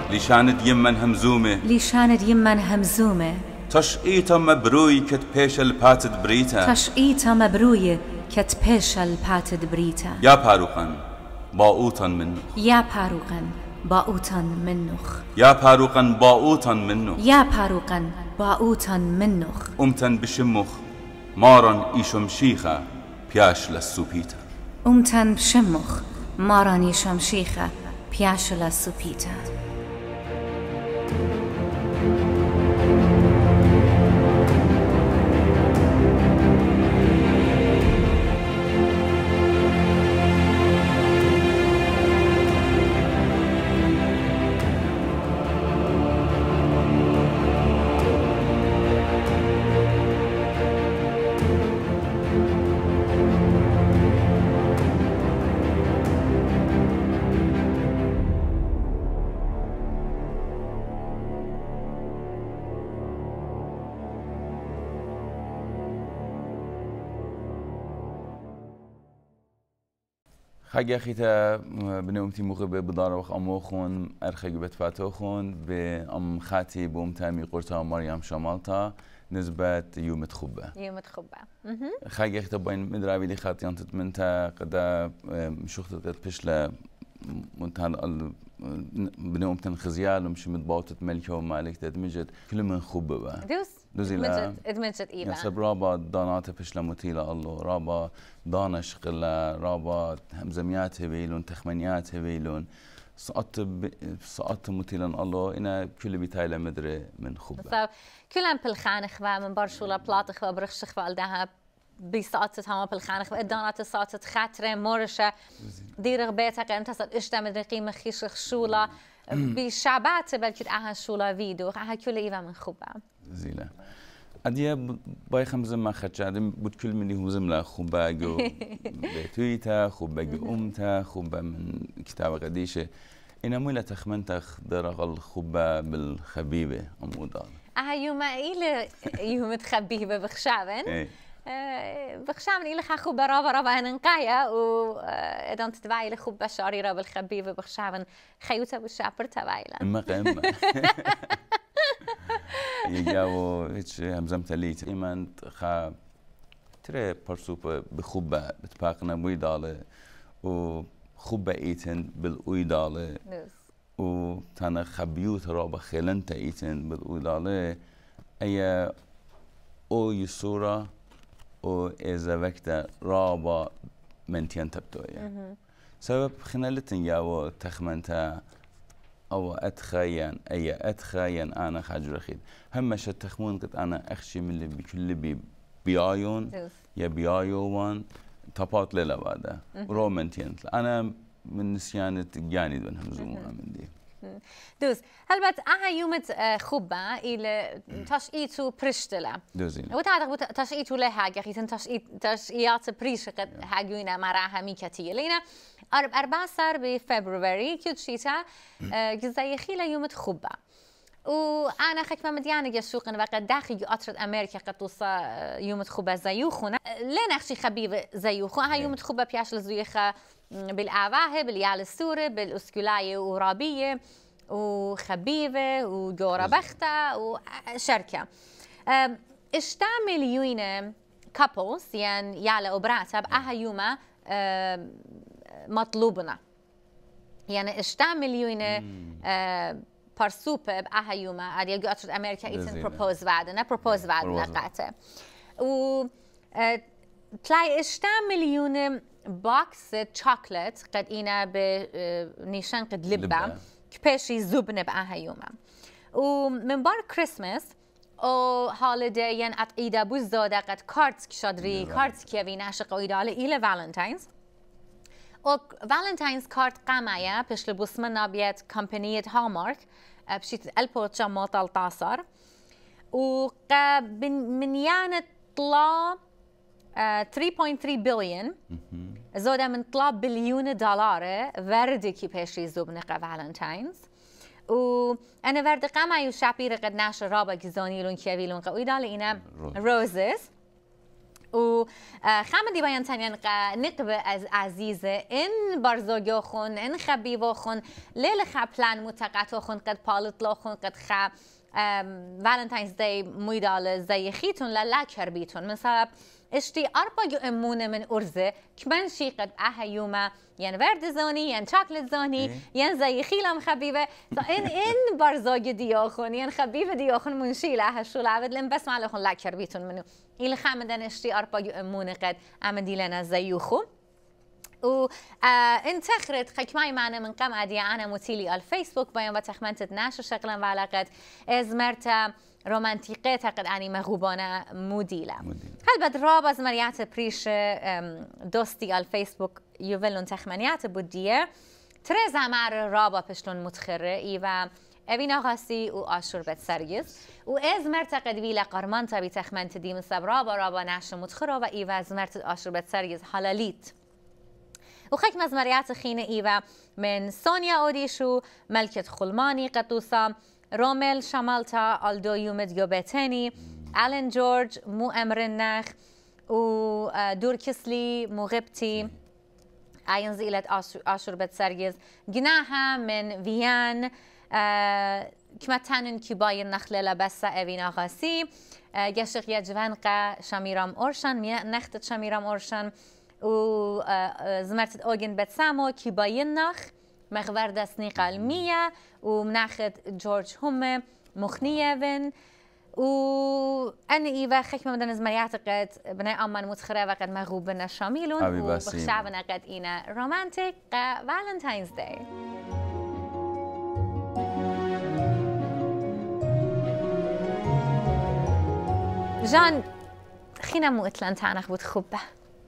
لشانت يمن همزومة لشانت يمن همزومة تشقيتا مبروي كت بيش الباتد بريتا تشقيتا مبروي كت بيش الباتد بريتا يا باروقا باؤوتا منه يا باروقا باؤوتا منخ يا باروقا باؤوتا منه يا باروقا باؤوتا منخ أمتن بشمخ مارا إيشم شيخة بياش للسوبيتا أمتن بشمخ مارا إيشم شيخة بياش للسوبيتا خاگه خیتا بنومتی موقع به بدار وقت آموخون ارخی بتفاتوخون به ام خاطی بوم تامی قرطا مریم شمالتا نسبت یومت خوبه یومت خوبه خاگه خیتا باین مدرابی لی خاطیان تتمنتا قدا مشوخت قد بشلا منتهى بنومتن خزيال ومش متباوتت ملكه ومالك تدمجت كل من خوبه بقى دوس دوزي لا ادمجت ادمجت ايبا يسب رابا دانات بشلا متيلا الله رابا دانا شقلا رابا همزميات هبيلون تخمنيات هبيلون سقط ب... سقط متيلا الله انا كل بيتايلا مدري من خوبه كلهم بالخان خوا من برشولا بلاط خوا برخش خوا الذهب بيسقط تمام بالخانق وإدانات سقطت خاطره مورشة دير غبيتك أنت صد إشتم قيمة خيش خشولة بشعبات بلكي أها شولا فيديو أها كل إيفا من خوبة زيلا أديا باي خمسة ما خدشادم بود كل مني هو زملا خوبة جو بتويتا خوبة جو أمتا خوبة من كتاب قديشة إنا مولا تخمنتخ درغل خوبة بالخبيبة أمودان أها يوم إيل يوم تخبيبة بخشابن بخشامني إلى خا خوبة رابا رابا هننقايا وإذا تتبعي لخوبة شاريرة بالخبيبة بخشابن خيوتها بالشابر تبعيلا إما قيمة يجاو هيش همزم تليت إيمان خا ترى برسوبة بخوبة بتباقنا ويدالة وخوبة إيتن بالويدالة وتانا خبيوت رابا خلنتا إيتن بالويدالة أي أو يسورة و إذا وقت رابا من تنتبتويا سبب خنالتن ياو تخمنتا أو أتخين أي أتخين أنا خاجر خيد هم شت تخمون قد أنا أخشي من اللي بكل بي بيايون يا بيايوان تبات للا بعده رو من تنتل أنا من نسيانة جاني دون همزومها من دي دوز هلبت أها يومت خوبة إلى تشقيتو برشتلا دوزين وتعرف تشقيتو لها يا أخي تشقيت تشقيات بريش قد حاجونا معها ميكاتية لينا أرب أربعة صار بفبراير كيد شيتا جزاي خيلة يومت خوبة وأنا خك ما مديانة جسوق أنا بقى داخل أطرد أمريكا قد توصى يومت خوبة زيوخنا لا نخشي خبيبة زيوخو أها يومت خوبة بياش لزيوخة بالأعواه باليال السوري بالأسكولاية ورابية وخبيبة وجورة بختة وشركة اشتا مليون كابلز يعني يالا وبراتا بأها يوما مطلوبنا يعني اشتا مليون برسوبة بأها يوما عاد يلقوا أطرد أمريكا إيتن بروبوز بعدنا بروبوز بعدنا قاعدة و تلاقي اشتا مليون باكس شوكولات قد إينا بنيشان قد لبا كبشي زبنة بأها يوما ومن بار كريسماس او هاليداين ات ايدا بوزادا قد كارت كشادري كارت كيفي ناشق ايداله إلى فالنتاينز او فالنتاينز كارت قامايا بش لبوسمنا بيت كمبانية هالمارك بشيت ألبو تشامو تلتاصر وقا من يانا طلا ثلاثة فاصلة ثلاثة بليون زودا من طلا بليون دولار وردي كي بيشي زوبنقا فالنتاينز وأنا ورد قامة يشابير قد ناشر رابع جزاني لون كيفي لون قوي دال إنا روزز و خامدی بیان تنین نقبه از عزیزه این برزوگی خون این خبیب خون لیل خپلان متقطع خون قد پالت لا خون قد خ Valentine's Day مویدال زی خیتون للا کربیتون مثلا اشتی أربع امونه من أرزه كمان شي قد أها يوما ين ورد زوني ين شوكليت زوني ين زي خيلة خبيبة فإن إن برزاق دياخون ين خبيبة دياخون منشي لها شو العبد لين بس ما لهم لا كربيتون منو إلى خامدن اشتي أربع امونه قد عمدي لنا زيوخو و انتخرت خكماي معنا من قم عادية أنا متيلي الفيسبوك بيان بتخمنت ناشر شغلا وعلاقة ازمرتا رومانتيقية قد أني مغوبانة موديلة هل بد راب از مريات بريش دوستي الفيسبوك يوفلون تخمنيات بودية ترز عمار رابا پشتون متخره إيوا أبين آغاسي و آشور بد سريز و از مرتا قد ويلا قرمان تبي تخمنت دي مصاب رابا رابا ناشر متخره و إيوا از مرتا آشور بد سريز حلاليت وخيك مزمريات خينة إيوا من سونيا أوريشو ملكة خلماني قطوسا رومل شامالتا آلدو يومد يوبتاني آلن جورج مو أمرنخ و دور كسلي مغبتي آين زيلة آشور بتسريز جناها من فيان كما تانن كباين نخلة لبسة أبين آغاسي جشق يجوانقا شميرام أورشان نختت شميرام أورشان و زمرت اوجن بتسامو كي باينخ مغور دسني قلمية ومناخد جورج هم مخنية و أنا إيوا خيك مدن زمريات قد بناء أمان متخرة وقد مغوبنا شاملون وبخشابنا قد إنا رومانتيك فالنتاينز داي جان خينا مو اتلانتا أخبوت خبه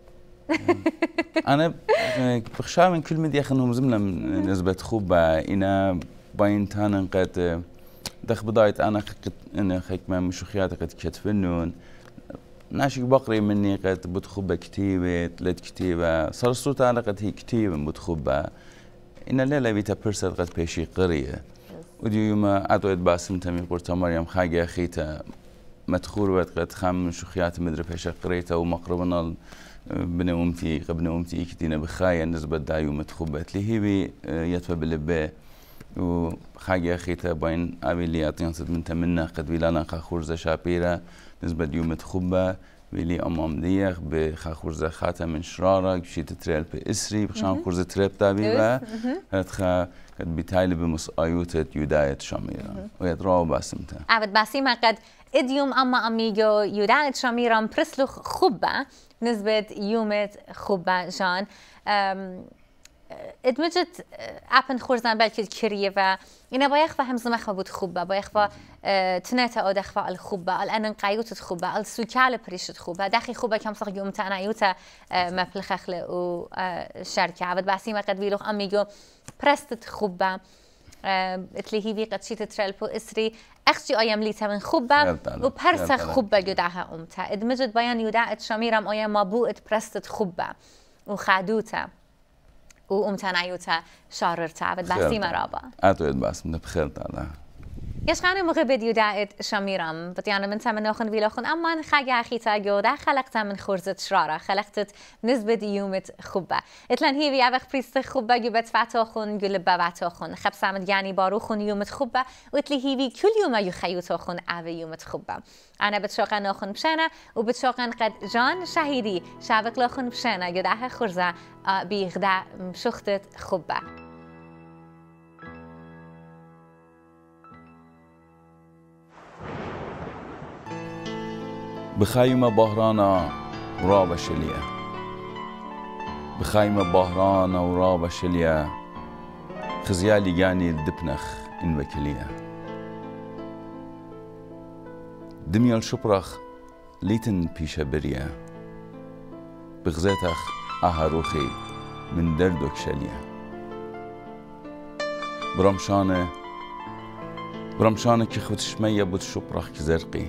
أنا بخشى من كل مدي أخنهم زمنا نسبة خوبة إنا باين تانا قد دخ بداية أنا قد أنا خيك ما مشوخيات قد كتفنون ناشك بقري مني قد بتخبة كتيبة تلت كتيبة صار الصوت أنا قد هي كتيبة بتخبة إن الليلة بيتا برسل قد بيشي قرية ودي يوم أدويت باسم تمي قرطة مريم خاجة خيتا مدخول وقت قد خام مشوخيات مدري بيشي قريتا ومقربنا بن أمتي قبل أمتي كتينا بخايا نسبة دايو متخبت لي هي بي يتفى باللباء وخاجة خيتا باين أبي اللي أطيان صد من تمنى قد بيلانا خاخورزة شابيرة نسبة ديو متخبة بيلي أمام ديخ بخاخورزة خاتا من شرارة بشي تتريل بإسري بخشان خورزة تريب تابيبا هتخا قد بيتايلي بمس آيوتة يوداية شاميرة ويتراو باسمتا عبد باسيما قد إديوم أما أميجو يوداية شاميرة برسلو خبة نسبة يومت خبة جان ادمجت أبن خورزان بلكي كريه و إنا بايخ فهم زمخ بود خبة بايخ فا تناتا أو دخفا الخبة الأنن قايوت خبة السوكال بريشت خبة داخل خبة كم صار يوم تانا يوتا مفل خخلة و شركة عبد باسيما قد بيلوخ أميجو برستت خبة اتلي هي قد شيت ترلبو اسري اختي ايام ليتا من خبه وبرسخ خبه جدعها امتا ادمجت بيان يودعت شميرم ايام مابوت برستت خبه وخادوتا وامتا نعيوتا شاررتا عبد باسيما رابا اتويت بس من بخير تعالى يش خانه مغبد يودعت شميرم بتيانا من تمن اخن بيلاخن اما خاجه اخيتا جودا خلقتها من خرزه شراره خلقت نسبه يومت خبه اتلان هي بي ابخ بريست خبه جبت فاتاخن قل باباتاخن خبسامد يعني باروخن يومت خبه واتلي هي بي كل يوم يخيوتاخن اوي يومت خبه انا بتشوقن اخن بشانه وبتشوقن قد جان شهيدي شابك لاخن بشانه جدها خرزه بيغدا مشخته خبه بخيمة بهرانا ورابة شلية بخيمة بهرانا ورابة شلية خزيالي جاني الدبنخ إن وكلية دميا الشبرخ ليتن بيشا بريا بغزاتخ أهاروخي من دردك شلية برمشانة برمشانة كخوت شمية بود شبرخ كزرقي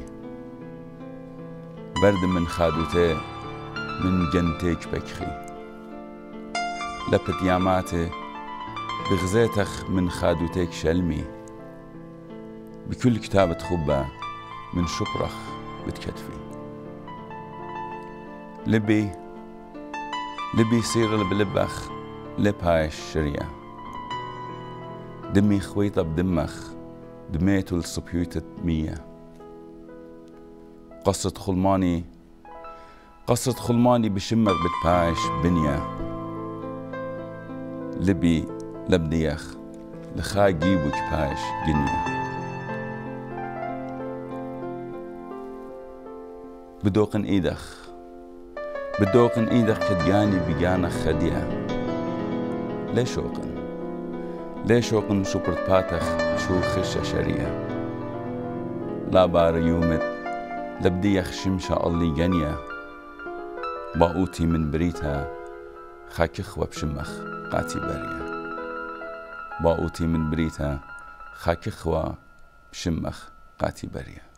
برد من خادوته من جنتك بكخي لبت ياماته بغزيتخ من خادوتك شلمي بكل كتابة خبة من شبرخ بتكتفي لبي لبي صير بلبخ لبهاي الشريعة دمي خويطة بدمخ دميتو الصبيوتة مية قصة خلماني قصة خلماني بشمك بتبايش بنية لبي لبديخ لخا جيبك بايش جنية بدوقن ايدخ بدوقن ايدخ كدياني بيجانا خدية ليش شوقن ليش شوقن شبرت باتخ شو خشة شريعة لا بار يومت لبديخ شمشة اللي جنية باقوتي من بريتها خاك اخوة بشمخ قاتي برية باقوتي من بريتها خاك اخوة بشمخ قاتي برية